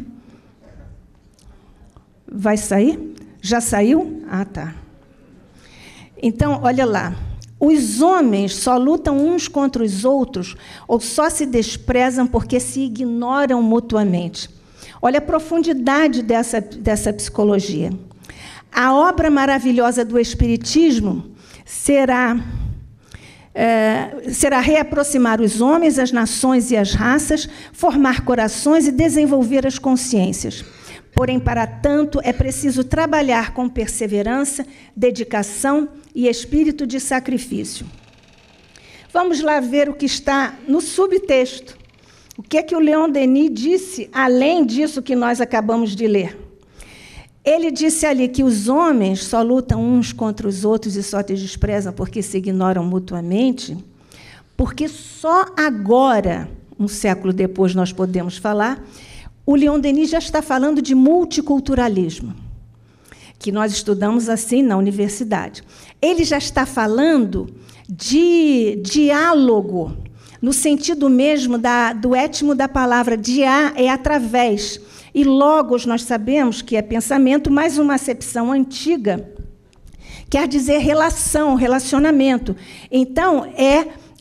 Vai sair? Já saiu? Ah, tá. Então, olha lá. Os homens só lutam uns contra os outros ou só se desprezam porque se ignoram mutuamente. Olha a profundidade dessa, dessa psicologia. A obra maravilhosa do Espiritismo será, é, será reaproximar os homens, as nações e as raças, formar corações e desenvolver as consciências. Porém, para tanto, é preciso trabalhar com perseverança, dedicação e espírito de sacrifício. Vamos lá ver o que está no subtexto. O que é que o Leon Denis disse, além disso que nós acabamos de ler? Ele disse ali que os homens só lutam uns contra os outros e só te desprezam porque se ignoram mutuamente, porque só agora, um século depois, nós podemos falar, o Leon Denis já está falando de multiculturalismo, que nós estudamos assim na universidade. Ele já está falando de diálogo, no sentido mesmo da, do étimo da palavra. Dia é através, e logos nós sabemos que é pensamento, mais uma acepção antiga, quer dizer relação, relacionamento. Então, é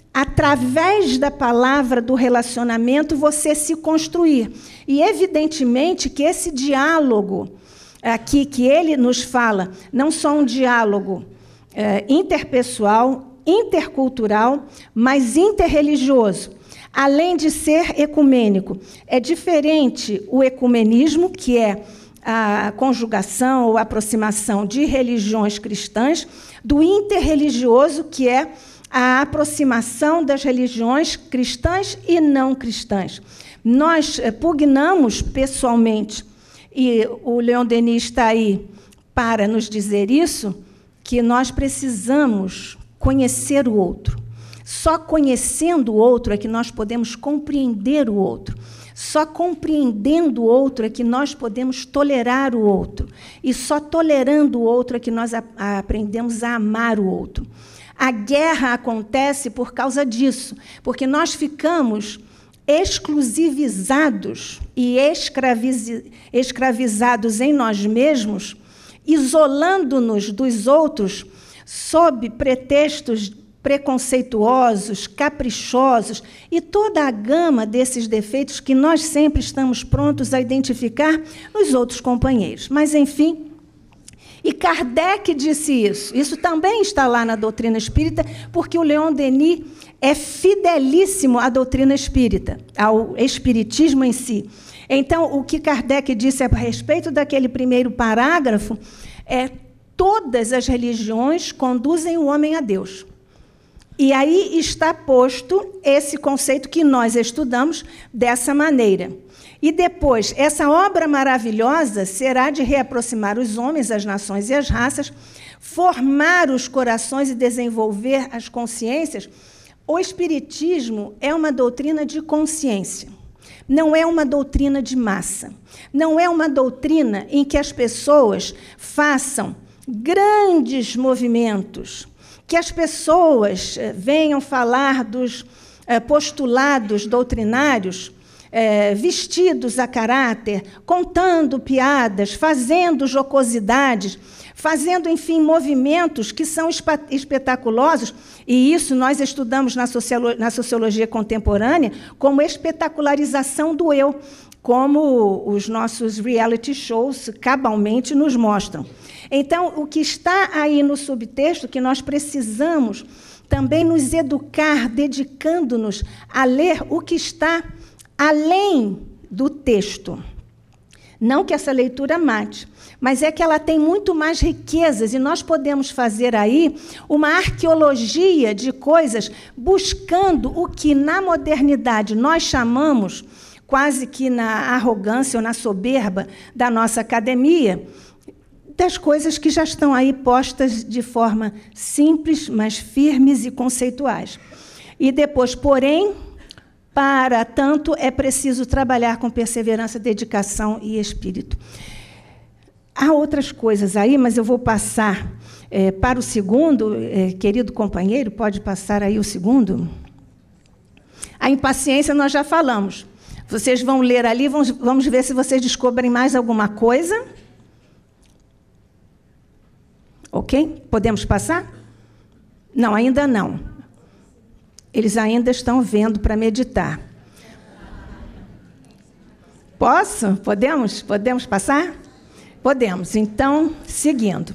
através da palavra, do relacionamento, você se construir. E, evidentemente, que esse diálogo aqui que ele nos fala, não só um diálogo é, interpessoal, intercultural, mas interreligioso, além de ser ecumênico. É diferente o ecumenismo, que é a conjugação ou aproximação de religiões cristãs, do interreligioso, que é a aproximação das religiões cristãs e não cristãs. Nós pugnamos pessoalmente, e o Leon Denis está aí para nos dizer isso, que nós precisamos conhecer o outro. Só conhecendo o outro é que nós podemos compreender o outro. Só compreendendo o outro é que nós podemos tolerar o outro. E só tolerando o outro é que nós a, a aprendemos a amar o outro. A guerra acontece por causa disso, porque nós ficamos exclusivizados e escraviz... escravizados em nós mesmos, isolando-nos dos outros sob pretextos preconceituosos, caprichosos e toda a gama desses defeitos que nós sempre estamos prontos a identificar nos outros companheiros. Mas, enfim, e Kardec disse isso. Isso também está lá na doutrina espírita, porque o Leon Denis é fidelíssimo à doutrina espírita, ao espiritismo em si. Então, o que Kardec disse a respeito daquele primeiro parágrafo é: todas as religiões conduzem o homem a Deus. E aí está posto esse conceito que nós estudamos dessa maneira. E depois, essa obra maravilhosa será de reaproximar os homens, as nações e as raças, formar os corações e desenvolver as consciências. O Espiritismo é uma doutrina de consciência, não é uma doutrina de massa, não é uma doutrina em que as pessoas façam grandes movimentos, que as pessoas venham falar dos postulados doutrinários é, vestidos a caráter, contando piadas, fazendo jocosidades, fazendo, enfim, movimentos que são espetaculosos, e isso nós estudamos na sociologia, na sociologia contemporânea como espetacularização do eu, como os nossos reality shows cabalmente nos mostram. Então, o que está aí no subtexto, que nós precisamos também nos educar, dedicando-nos a ler o que está além do texto. Não que essa leitura mate, mas é que ela tem muito mais riquezas, e nós podemos fazer aí uma arqueologia de coisas, buscando o que, na modernidade, nós chamamos, quase que na arrogância ou na soberba da nossa academia, das coisas que já estão aí postas de forma simples, mas firmes e conceituais. E depois, porém, para tanto, é preciso trabalhar com perseverança, dedicação e espírito. Há outras coisas aí, mas eu vou passar é, para o segundo. É, querido companheiro, pode passar aí o segundo? A impaciência nós já falamos. Vocês vão ler ali, vamos, vamos ver se vocês descobrem mais alguma coisa. Ok? Podemos passar? Não, ainda não. Eles ainda estão vendo para meditar. Posso? Podemos? Podemos passar? Podemos. Então, seguindo.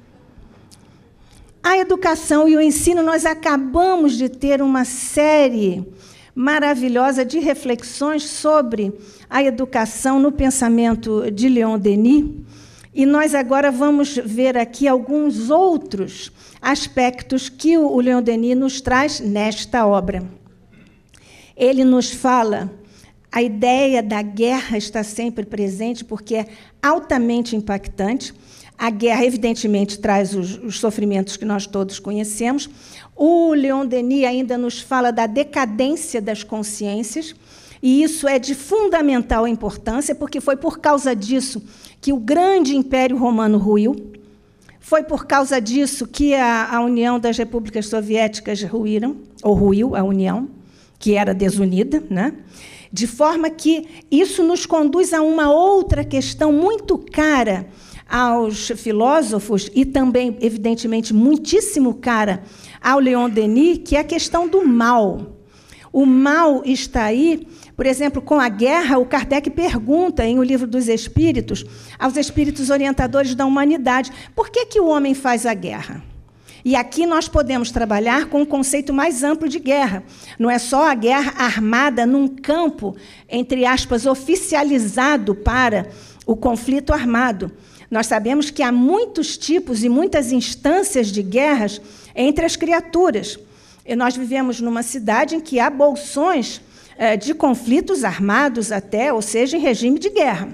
A educação e o ensino, nós acabamos de ter uma série maravilhosa de reflexões sobre a educação no pensamento de Leon Denis, e nós agora vamos ver aqui alguns outros aspectos que o Leon Denis nos traz nesta obra. Ele nos fala, a ideia da guerra está sempre presente, porque é altamente impactante. A guerra, evidentemente, traz os, os sofrimentos que nós todos conhecemos. O Leon Denis ainda nos fala da decadência das consciências, e isso é de fundamental importância, porque foi por causa disso que o grande Império Romano ruiu, foi por causa disso que a, a União das Repúblicas Soviéticas ruíram, ou ruiu a União, que era desunida, né? De forma que isso nos conduz a uma outra questão muito cara aos filósofos e também, evidentemente, muitíssimo cara ao Leon Denis, que é a questão do mal. O mal está aí, por exemplo, com a guerra, o Kardec pergunta, em O Livro dos Espíritos, aos espíritos orientadores da humanidade, por que que o homem faz a guerra? E aqui nós podemos trabalhar com um conceito mais amplo de guerra. Não é só a guerra armada num campo, entre aspas, oficializado para o conflito armado. Nós sabemos que há muitos tipos e muitas instâncias de guerras entre as criaturas. E nós vivemos numa cidade em que há bolsões eh, de conflitos armados até, ou seja, em regime de guerra.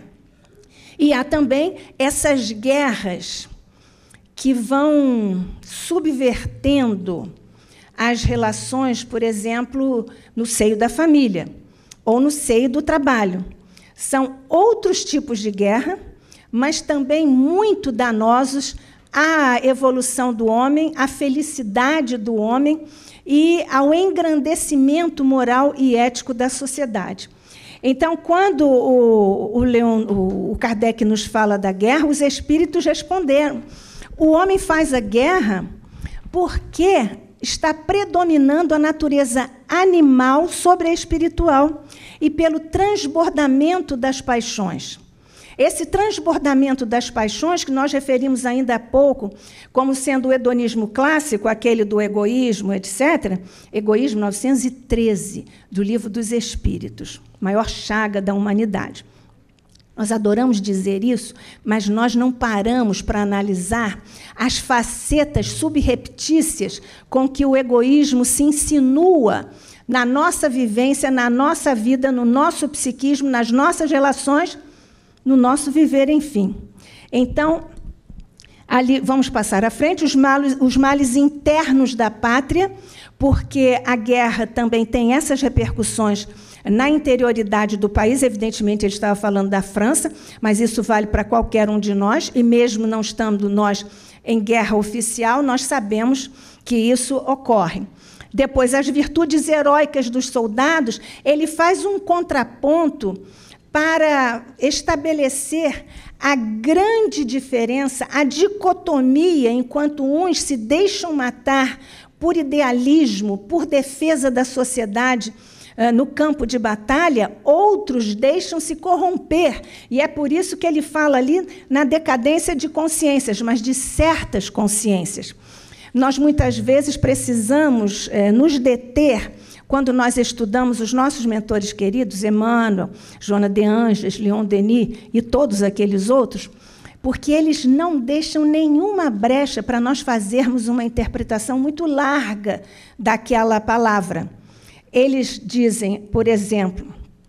E há também essas guerras que vão subvertendo as relações, por exemplo, no seio da família ou no seio do trabalho. São outros tipos de guerra, mas também muito danosos à evolução do homem, à felicidade do homem e ao engrandecimento moral e ético da sociedade. Então, quando o, o, Leon, o, o Kardec nos fala da guerra, os espíritos responderam: o homem faz a guerra porque está predominando a natureza animal sobre a espiritual e pelo transbordamento das paixões. Esse transbordamento das paixões, que nós referimos ainda há pouco como sendo o hedonismo clássico, aquele do egoísmo, etcétera, Egoísmo novecentos e treze, do Livro dos Espíritos, maior chaga da humanidade. Nós adoramos dizer isso, mas nós não paramos para analisar as facetas subreptícias com que o egoísmo se insinua na nossa vivência, na nossa vida, no nosso psiquismo, nas nossas relações, no nosso viver, enfim. Então, ali vamos passar à frente, os males, os males internos da pátria, porque a guerra também tem essas repercussões na interioridade do país. Evidentemente, ele estava falando da França, mas isso vale para qualquer um de nós, e mesmo não estando nós em guerra oficial, nós sabemos que isso ocorre. Depois, as virtudes heróicas dos soldados, ele faz um contraponto para estabelecer a grande diferença, a dicotomia, enquanto uns se deixam matar por idealismo, por defesa da sociedade no campo de batalha, outros deixam-se corromper. E é por isso que ele fala ali na decadência de consciências, mas de certas consciências. Nós, muitas vezes, precisamos eh, nos deter quando nós estudamos os nossos mentores queridos, Emmanuel, Joana de Ângeles, Leon Denis e todos aqueles outros, porque eles não deixam nenhuma brecha para nós fazermos uma interpretação muito larga daquela palavra. Eles dizem, por exemplo,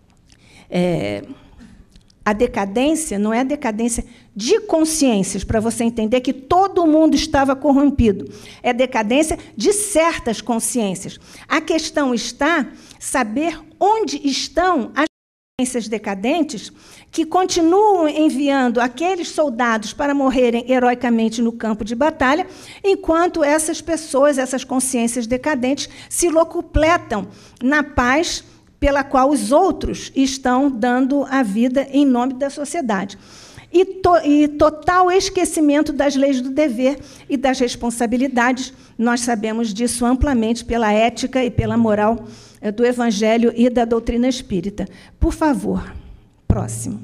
é, a decadência não é a decadência de consciências, para você entender que todo mundo estava corrompido. É decadência de certas consciências. A questão está saber onde estão as consciências decadentes que continuam enviando aqueles soldados para morrerem heroicamente no campo de batalha, enquanto essas pessoas, essas consciências decadentes, se locupletam na paz pela qual os outros estão dando a vida em nome da sociedade. E, to, e total esquecimento das leis do dever e das responsabilidades. Nós sabemos disso amplamente pela ética e pela moral do Evangelho e da doutrina espírita. Por favor, próximo.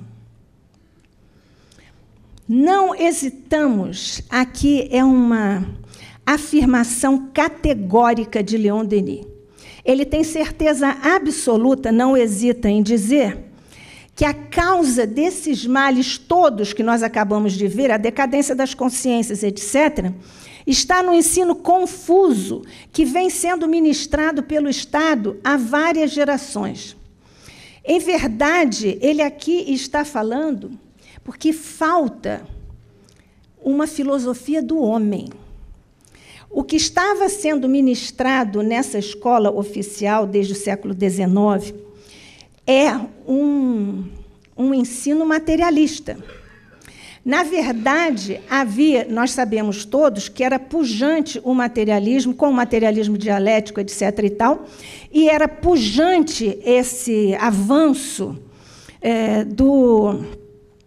Não hesitamos, aqui é uma afirmação categórica de Leon Denis. Ele tem certeza absoluta, não hesita em dizer, que a causa desses males todos que nós acabamos de ver, a decadência das consciências, etcétera, está no ensino confuso que vem sendo ministrado pelo Estado há várias gerações. Em verdade, ele aqui está falando porque falta uma filosofia do homem. O que estava sendo ministrado nessa escola oficial desde o século dezenove é um, um ensino materialista. Na verdade, havia, nós sabemos todos, que era pujante o materialismo, com o materialismo dialético, etcétera e tal, e era pujante esse avanço é, do,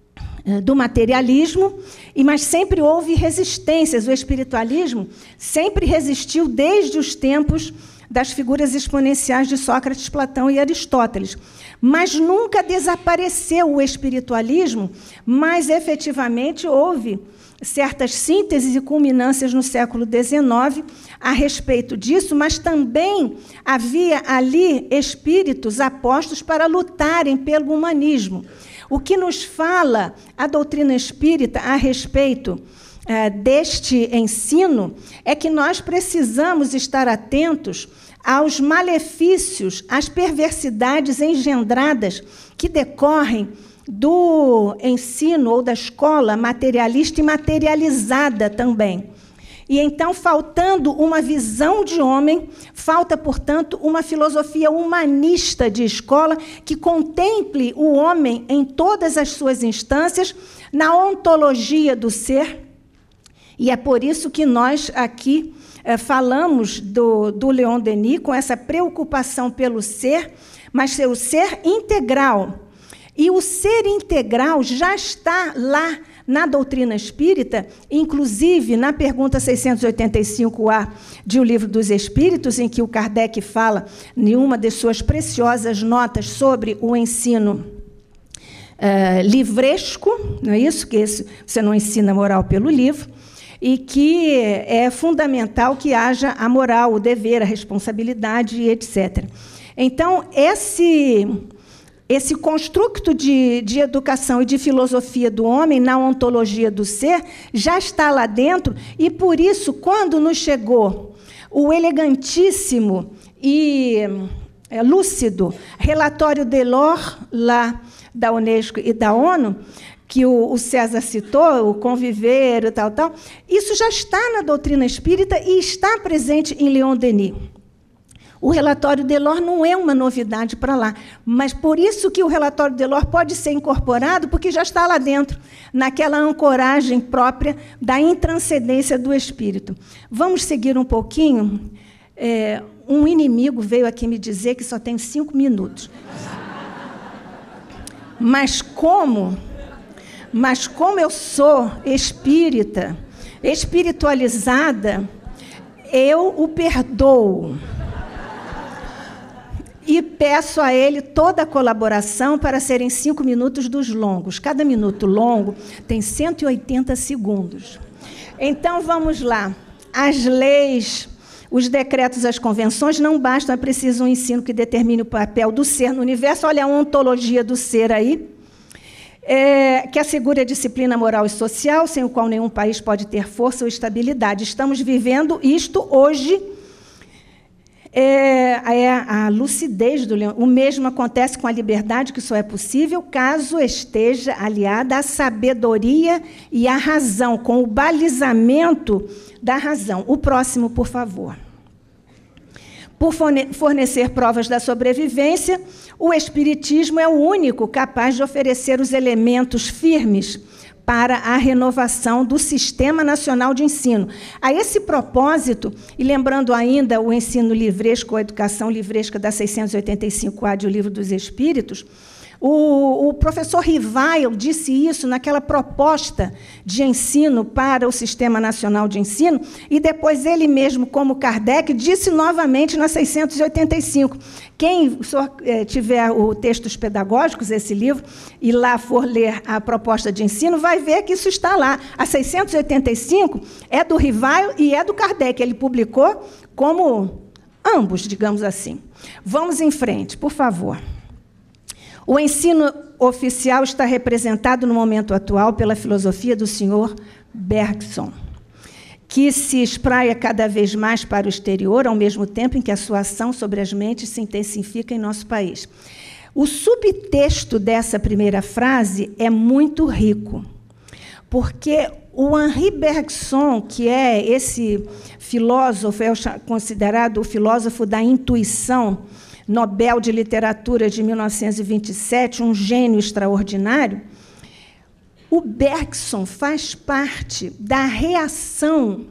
do materialismo, e mas sempre houve resistências. O espiritualismo sempre resistiu desde os tempos das figuras exponenciais de Sócrates, Platão e Aristóteles. Mas nunca desapareceu o espiritualismo, mas efetivamente houve certas sínteses e culminâncias no século dezenove a respeito disso, mas também havia ali espíritos apostos para lutarem pelo humanismo. O que nos fala a doutrina espírita a respeito eh, deste ensino é que nós precisamos estar atentos aos malefícios, às perversidades engendradas que decorrem do ensino ou da escola materialista e materializada também. E então, faltando uma visão de homem, falta, portanto, uma filosofia humanista de escola que contemple o homem em todas as suas instâncias, na ontologia do ser. E é por isso que nós aqui eh, falamos do, do Leon Denis com essa preocupação pelo ser, mas ser o ser integral. E o ser integral já está lá na doutrina espírita, inclusive na pergunta seiscentos e oitenta e cinco A de O Livro dos Espíritos, em que o Kardec fala, em uma de suas preciosas notas sobre o ensino uh, livresco, não é isso? Que esse, você não ensina moral pelo livro, e que é fundamental que haja a moral, o dever, a responsabilidade, etcétera. Então, esse... Esse construto de, de educação e de filosofia do homem, na ontologia do ser, já está lá dentro, e, por isso, quando nos chegou o elegantíssimo e é, lúcido relatório Delors, lá da Unesco e da ONU, que o, o César citou, o conviver, tal, tal, isso já está na doutrina espírita e está presente em Leon Denis. O relatório Delors não é uma novidade para lá, mas por isso que o relatório Delors pode ser incorporado, porque já está lá dentro, naquela ancoragem própria da intranscendência do espírito. Vamos seguir um pouquinho? É, um inimigo veio aqui me dizer que só tem cinco minutos. Mas como, mas como eu sou espírita, espiritualizada, eu o perdoo. E peço a ele toda a colaboração para serem cinco minutos dos longos. Cada minuto longo tem cento e oitenta segundos. Então, vamos lá. As leis, os decretos, as convenções não bastam, é preciso um ensino que determine o papel do ser no universo. Olha a ontologia do ser aí, é, que assegure a disciplina moral e social, sem o qual nenhum país pode ter força ou estabilidade. Estamos vivendo isto hoje. É, é a lucidez do Leon. O mesmo acontece com a liberdade, que só é possível caso esteja aliada à sabedoria e à razão, com o balizamento da razão. O próximo, por favor. Por fornecer provas da sobrevivência, o Espiritismo é o único capaz de oferecer os elementos firmes para a renovação do Sistema Nacional de Ensino. A esse propósito, e lembrando ainda o ensino livresco, a educação livresca da seiscentos e oitenta e cinco A de O Livro dos Espíritos, o, o professor Rivail disse isso naquela proposta de ensino para o Sistema Nacional de Ensino, e depois ele mesmo, como Kardec, disse novamente na seiscentos e oitenta e cinco. Quem tiver o Textos Pedagógicos, esse livro, e lá for ler a proposta de ensino, vai ver que isso está lá. A seiscentos e oitenta e cinco é do Rivail e é do Kardec. Ele publicou como ambos, digamos assim. Vamos em frente, por favor. O ensino oficial está representado no momento atual pela filosofia do senhor Bergson, que se espraia cada vez mais para o exterior, ao mesmo tempo em que a sua ação sobre as mentes se intensifica em nosso país. O subtexto dessa primeira frase é muito rico, porque o Henri Bergson, que é esse filósofo, é considerado o filósofo da intuição, Nobel de Literatura de mil novecentos e vinte e sete, um gênio extraordinário, o Bergson faz parte da reação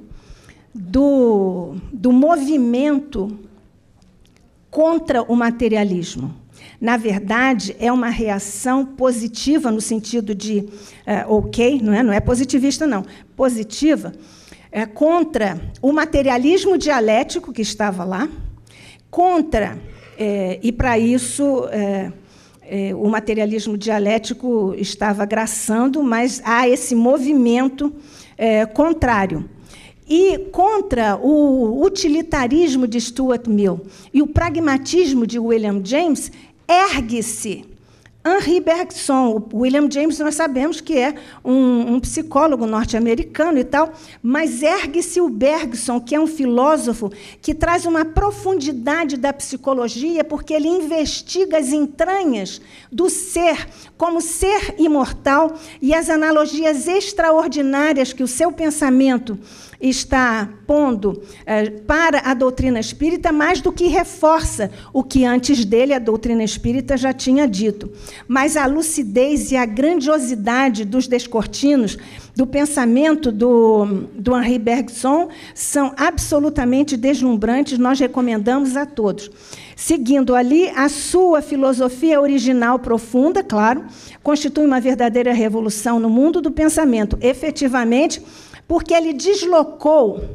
do, do movimento contra o materialismo. na verdade, é uma reação positiva no sentido de uh, ok, não é, não é positivista, não, positiva, é, contra o materialismo dialético que estava lá, contra, é, e para isso é, é, o materialismo dialético estava graçando, mas há esse movimento é, contrário. E contra o utilitarismo de Stuart Mill e o pragmatismo de William James, ergue-se Henri Bergson. O William James, nós sabemos que é um, um psicólogo norte-americano e tal, mas ergue-se o Bergson, que é um filósofo que traz uma profundidade da psicologia, porque ele investiga as entranhas do ser, como ser imortal, e as analogias extraordinárias que o seu pensamento está pondo eh, para a doutrina espírita, mais do que reforça o que antes dele a doutrina espírita já tinha dito. Mas a lucidez e a grandiosidade dos descortinos, do pensamento do, do Henri Bergson, são absolutamente deslumbrantes, nós recomendamos a todos. Seguindo ali, a sua filosofia original profunda, claro, constitui uma verdadeira revolução no mundo do pensamento, efetivamente, porque ele deslocou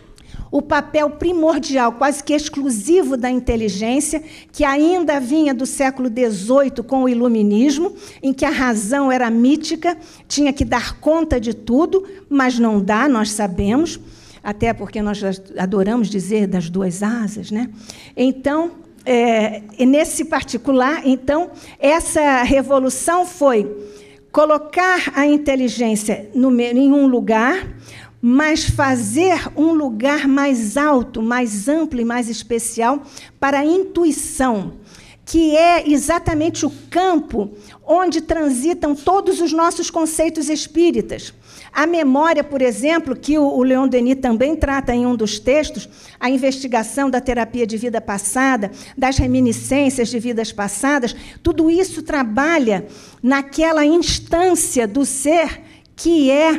o papel primordial, quase que exclusivo da inteligência, que ainda vinha do século dezoito com o iluminismo, em que a razão era mítica, tinha que dar conta de tudo, mas não dá, nós sabemos, até porque nós adoramos dizer das duas asas, né? Então, é, nesse particular, então, essa revolução foi colocar a inteligência no, em um lugar, mas fazer um lugar mais alto, mais amplo e mais especial para a intuição, que é exatamente o campo onde transitam todos os nossos conceitos espíritas. A memória, por exemplo, que o Leon Denis também trata em um dos textos, a investigação da terapia de vida passada, das reminiscências de vidas passadas, tudo isso trabalha naquela instância do ser que é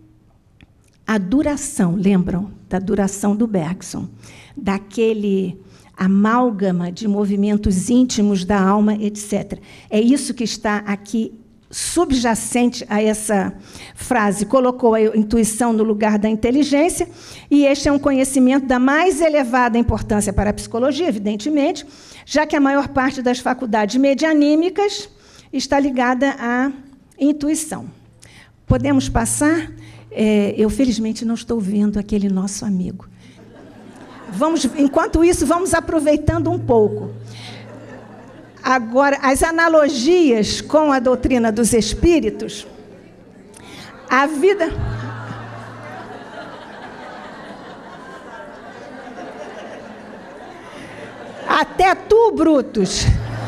a duração, lembram da duração do Bergson, daquele amálgama de movimentos íntimos da alma, etcétera. É isso que está aqui subjacente a essa frase. Colocou a intuição no lugar da inteligência, e este é um conhecimento da mais elevada importância para a psicologia, evidentemente, já que a maior parte das faculdades medianímicas está ligada à intuição. Podemos passar? É, eu, felizmente, não estou vendo aquele nosso amigo. Vamos, enquanto isso, vamos aproveitando um pouco. Agora, as analogias com a doutrina dos espíritos, a vida... Até tu, Brutus.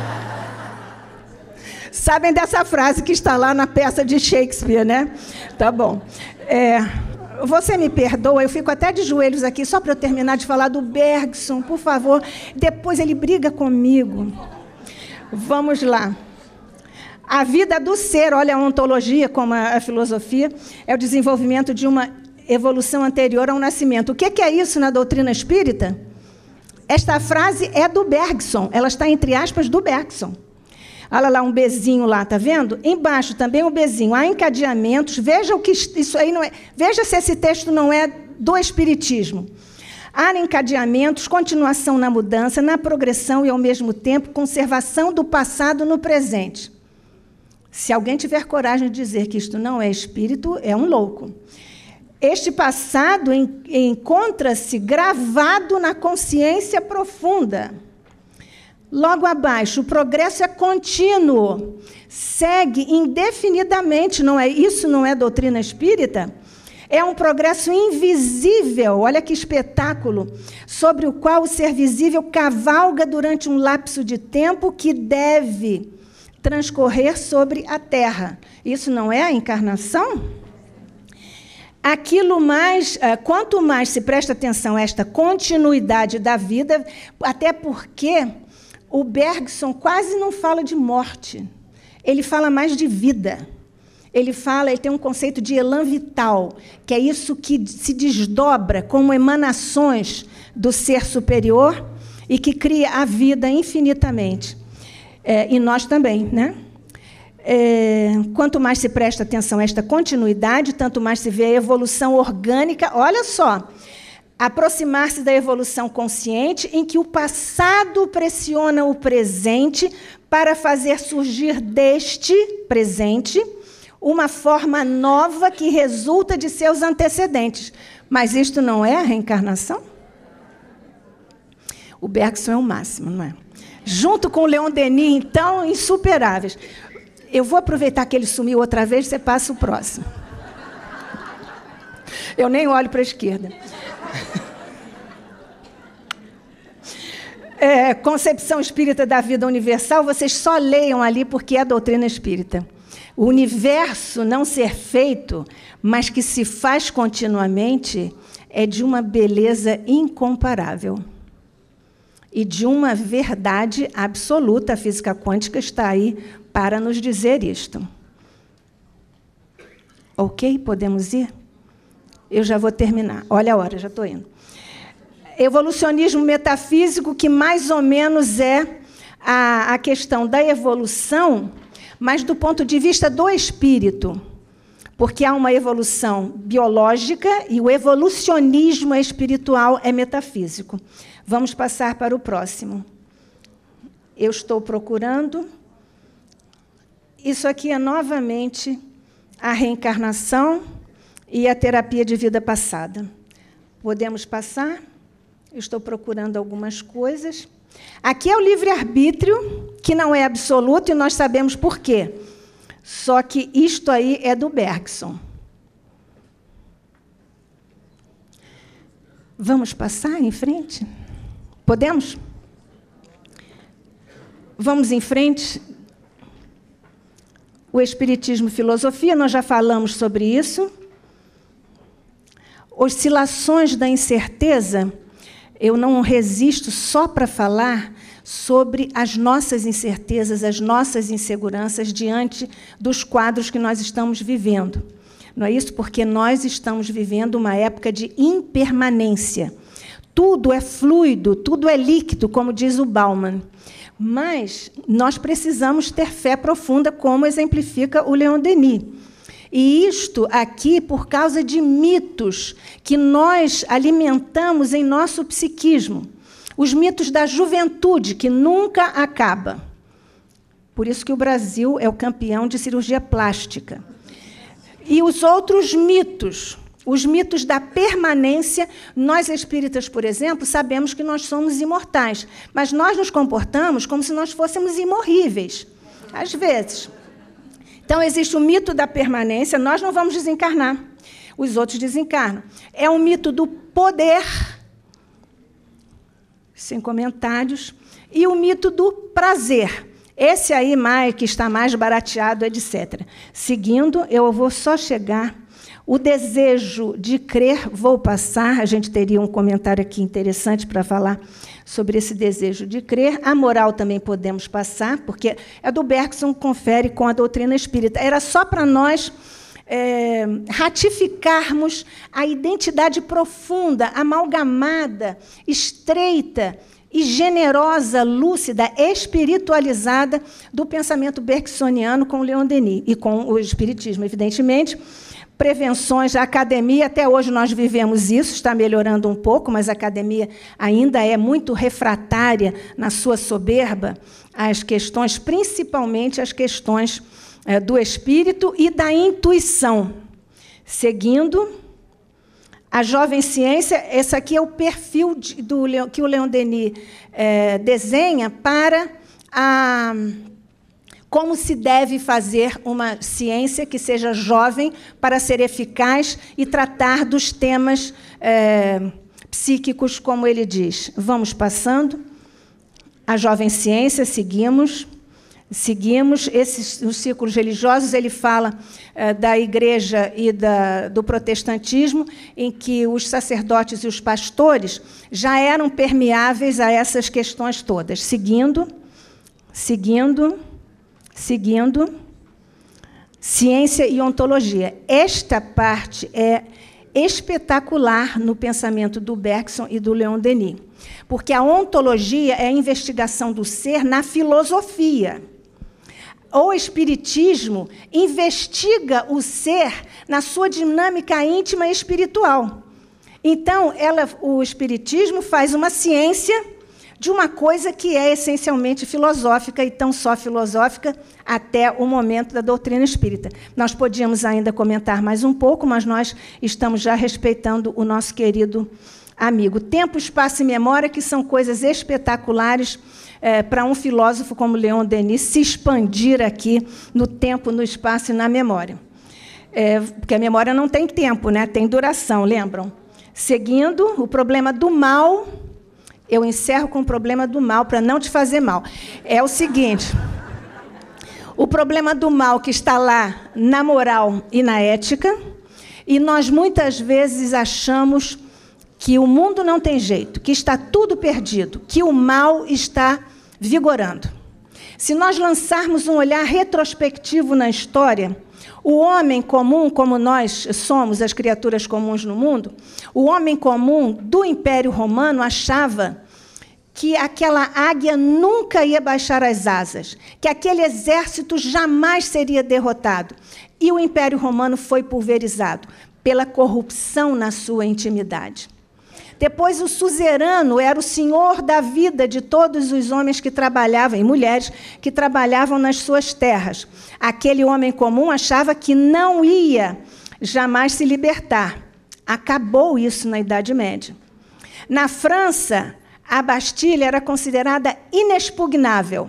Sabem dessa frase que está lá na peça de Shakespeare, né? Tá bom. É, você me perdoa, eu fico até de joelhos aqui, só para eu terminar de falar do Bergson, por favor. Depois ele briga comigo. Vamos lá. A vida do ser, olha a ontologia, como a, a filosofia, é o desenvolvimento de uma evolução anterior ao nascimento. O que, que é isso na doutrina espírita? Esta frase é do Bergson, ela está entre aspas do Bergson. Olha lá, um bezinho lá, tá vendo? Embaixo também um bezinho. Há encadeamentos. Veja o que isso aí não é. Veja se esse texto não é do espiritismo. Há encadeamentos, continuação na mudança, na progressão e, ao mesmo tempo, conservação do passado no presente. Se alguém tiver coragem de dizer que isto não é espírito, é um louco. Este passado encontra-se gravado na consciência profunda. Logo abaixo, o progresso é contínuo, segue indefinidamente, não é? Isso não é doutrina espírita? É um progresso invisível, olha que espetáculo, sobre o qual o ser visível cavalga durante um lapso de tempo que deve transcorrer sobre a Terra. Isso não é a encarnação? Aquilo mais, quanto mais se presta atenção a esta continuidade da vida, até porque o Bergson quase não fala de morte, ele fala mais de vida. Ele fala, ele tem um conceito de elan vital, que é isso que se desdobra como emanações do ser superior e que cria a vida infinitamente. É, e nós também, né? É, quanto mais se presta atenção a esta continuidade, tanto mais se vê a evolução orgânica. Olha só, aproximar-se da evolução consciente, em que o passado pressiona o presente para fazer surgir deste presente uma forma nova que resulta de seus antecedentes. Mas isto não é a reencarnação? O Bergson é o máximo, não é? Junto com o Leon Denis, então, insuperáveis. Eu vou aproveitar que ele sumiu outra vez, você passa o próximo. Eu nem olho para a esquerda. É, concepção espírita da vida universal, vocês só leiam ali porque é a doutrina espírita. O universo não ser feito, mas que se faz continuamente, é de uma beleza incomparável. E de uma verdade absoluta. A física quântica está aí para nos dizer isto. Ok? Podemos ir? Eu já vou terminar. Olha a hora, já estou indo. Evolucionismo metafísico, que mais ou menos é a, a questão da evolução, mas do ponto de vista do espírito. Porque há uma evolução biológica e o evolucionismo espiritual é metafísico. Vamos passar para o próximo. Eu estou procurando. Isso aqui é, novamente, a reencarnação e a terapia de vida passada. Podemos passar? Eu estou procurando algumas coisas. Aqui é o livre-arbítrio, que não é absoluto, e nós sabemos por quê. Só que isto aí é do Bergson. Vamos passar em frente? Podemos? Vamos em frente. O Espiritismo e Filosofia, nós já falamos sobre isso. Oscilações da incerteza, eu não resisto só para falar sobre as nossas incertezas, as nossas inseguranças diante dos quadros que nós estamos vivendo. Não é isso? Porque nós estamos vivendo uma época de impermanência. Tudo é fluido, tudo é líquido, como diz o Bauman. Mas nós precisamos ter fé profunda, como exemplifica o Leon Denis. E isto aqui por causa de mitos que nós alimentamos em nosso psiquismo. Os mitos da juventude, que nunca acaba. Por isso que o Brasil é o campeão de cirurgia plástica. E os outros mitos, os mitos da permanência, nós espíritas, por exemplo, sabemos que nós somos imortais, mas nós nos comportamos como se nós fôssemos imorríveis, às vezes. Então, existe o mito da permanência, nós não vamos desencarnar, os outros desencarnam. É um mito do poder, sem comentários, e o mito do prazer. Esse aí mais, que está mais barateado, etcétera. Seguindo, eu vou só chegar. O desejo de crer, vou passar, a gente teria um comentário aqui interessante para falar sobre esse desejo de crer. A moral também podemos passar, porque a do Bergson confere com a doutrina espírita. Era só para nós é, ratificarmos a identidade profunda, amalgamada, estreita e generosa, lúcida, espiritualizada do pensamento bergsoniano com o Leon Denis e com o espiritismo, evidentemente. Prevenções, a academia, até hoje nós vivemos isso, está melhorando um pouco, mas a academia ainda é muito refratária na sua soberba às questões, principalmente as questões é, do espírito e da intuição. Seguindo, a jovem ciência, esse aqui é o perfil de, do, que o Leon Denis é, desenha para a... como se deve fazer uma ciência que seja jovem para ser eficaz e tratar dos temas é, psíquicos, como ele diz. Vamos passando. A jovem ciência, seguimos. Seguimos. Esses, os círculos religiosos, ele fala é, da igreja e da, do protestantismo, em que os sacerdotes e os pastores já eram permeáveis a essas questões todas. Seguindo. Seguindo. Seguindo, ciência e ontologia. Esta parte é espetacular no pensamento do Bergson e do Leon Denis. Porque a ontologia é a investigação do ser na filosofia. O espiritismo investiga o ser na sua dinâmica íntima e espiritual. Então, ela, o espiritismo faz uma ciência de uma coisa que é essencialmente filosófica, e tão só filosófica até o momento da doutrina espírita. Nós podíamos ainda comentar mais um pouco, mas nós estamos já respeitando o nosso querido amigo. Tempo, espaço e memória, que são coisas espetaculares é, para um filósofo como Leon Denis se expandir aqui no tempo, no espaço e na memória. É, porque a memória não tem tempo, né? Tem duração, lembram? Seguindo, o problema do mal, eu encerro com o problema do mal, para não te fazer mal. É o seguinte, o problema do mal que está lá na moral e na ética, e nós muitas vezes achamos que o mundo não tem jeito, que está tudo perdido, que o mal está vigorando. Se nós lançarmos um olhar retrospectivo na história, o homem comum, como nós somos, as criaturas comuns no mundo, o homem comum do Império Romano achava que aquela águia nunca ia baixar as asas, que aquele exército jamais seria derrotado. E o Império Romano foi pulverizado pela corrupção na sua intimidade. Depois, o suzerano era o senhor da vida de todos os homens que trabalhavam, e mulheres que trabalhavam nas suas terras. Aquele homem comum achava que não ia jamais se libertar. Acabou isso na Idade Média. Na França, a Bastilha era considerada inexpugnável,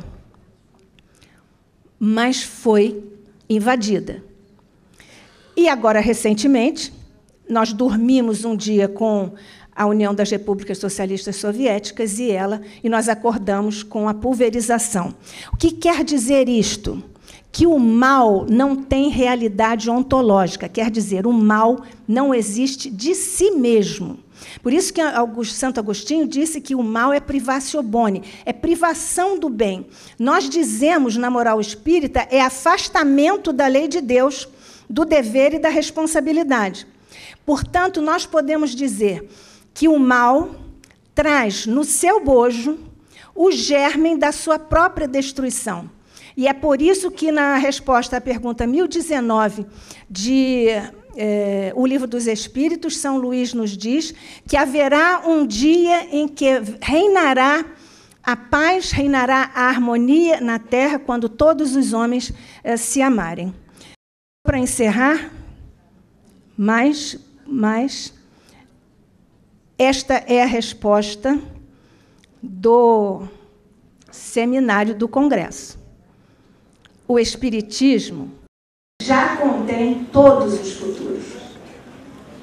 mas foi invadida. E agora, recentemente, nós dormimos um dia com a União das Repúblicas Socialistas Soviéticas e ela, e nós acordamos com a pulverização. O que quer dizer isto? Que o mal não tem realidade ontológica, quer dizer, o mal não existe de si mesmo. Por isso que Augusto, Santo Agostinho disse que o mal é privatio boni, é privação do bem. Nós dizemos, na moral espírita, é afastamento da lei de Deus, do dever e da responsabilidade. Portanto, nós podemos dizer que o mal traz no seu bojo o germe da sua própria destruição. E é por isso que, na resposta à pergunta mil e dezenove de eh, O Livro dos Espíritos, São Luís nos diz que haverá um dia em que reinará a paz, reinará a harmonia na Terra, quando todos os homens eh, se amarem. Para encerrar, mais, mais, esta é a resposta do seminário do Congresso. O Espiritismo já contém todos os futuros.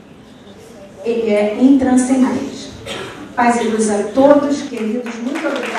Ele é intranscendente. Paz e luz a todos, queridos. Muito obrigada.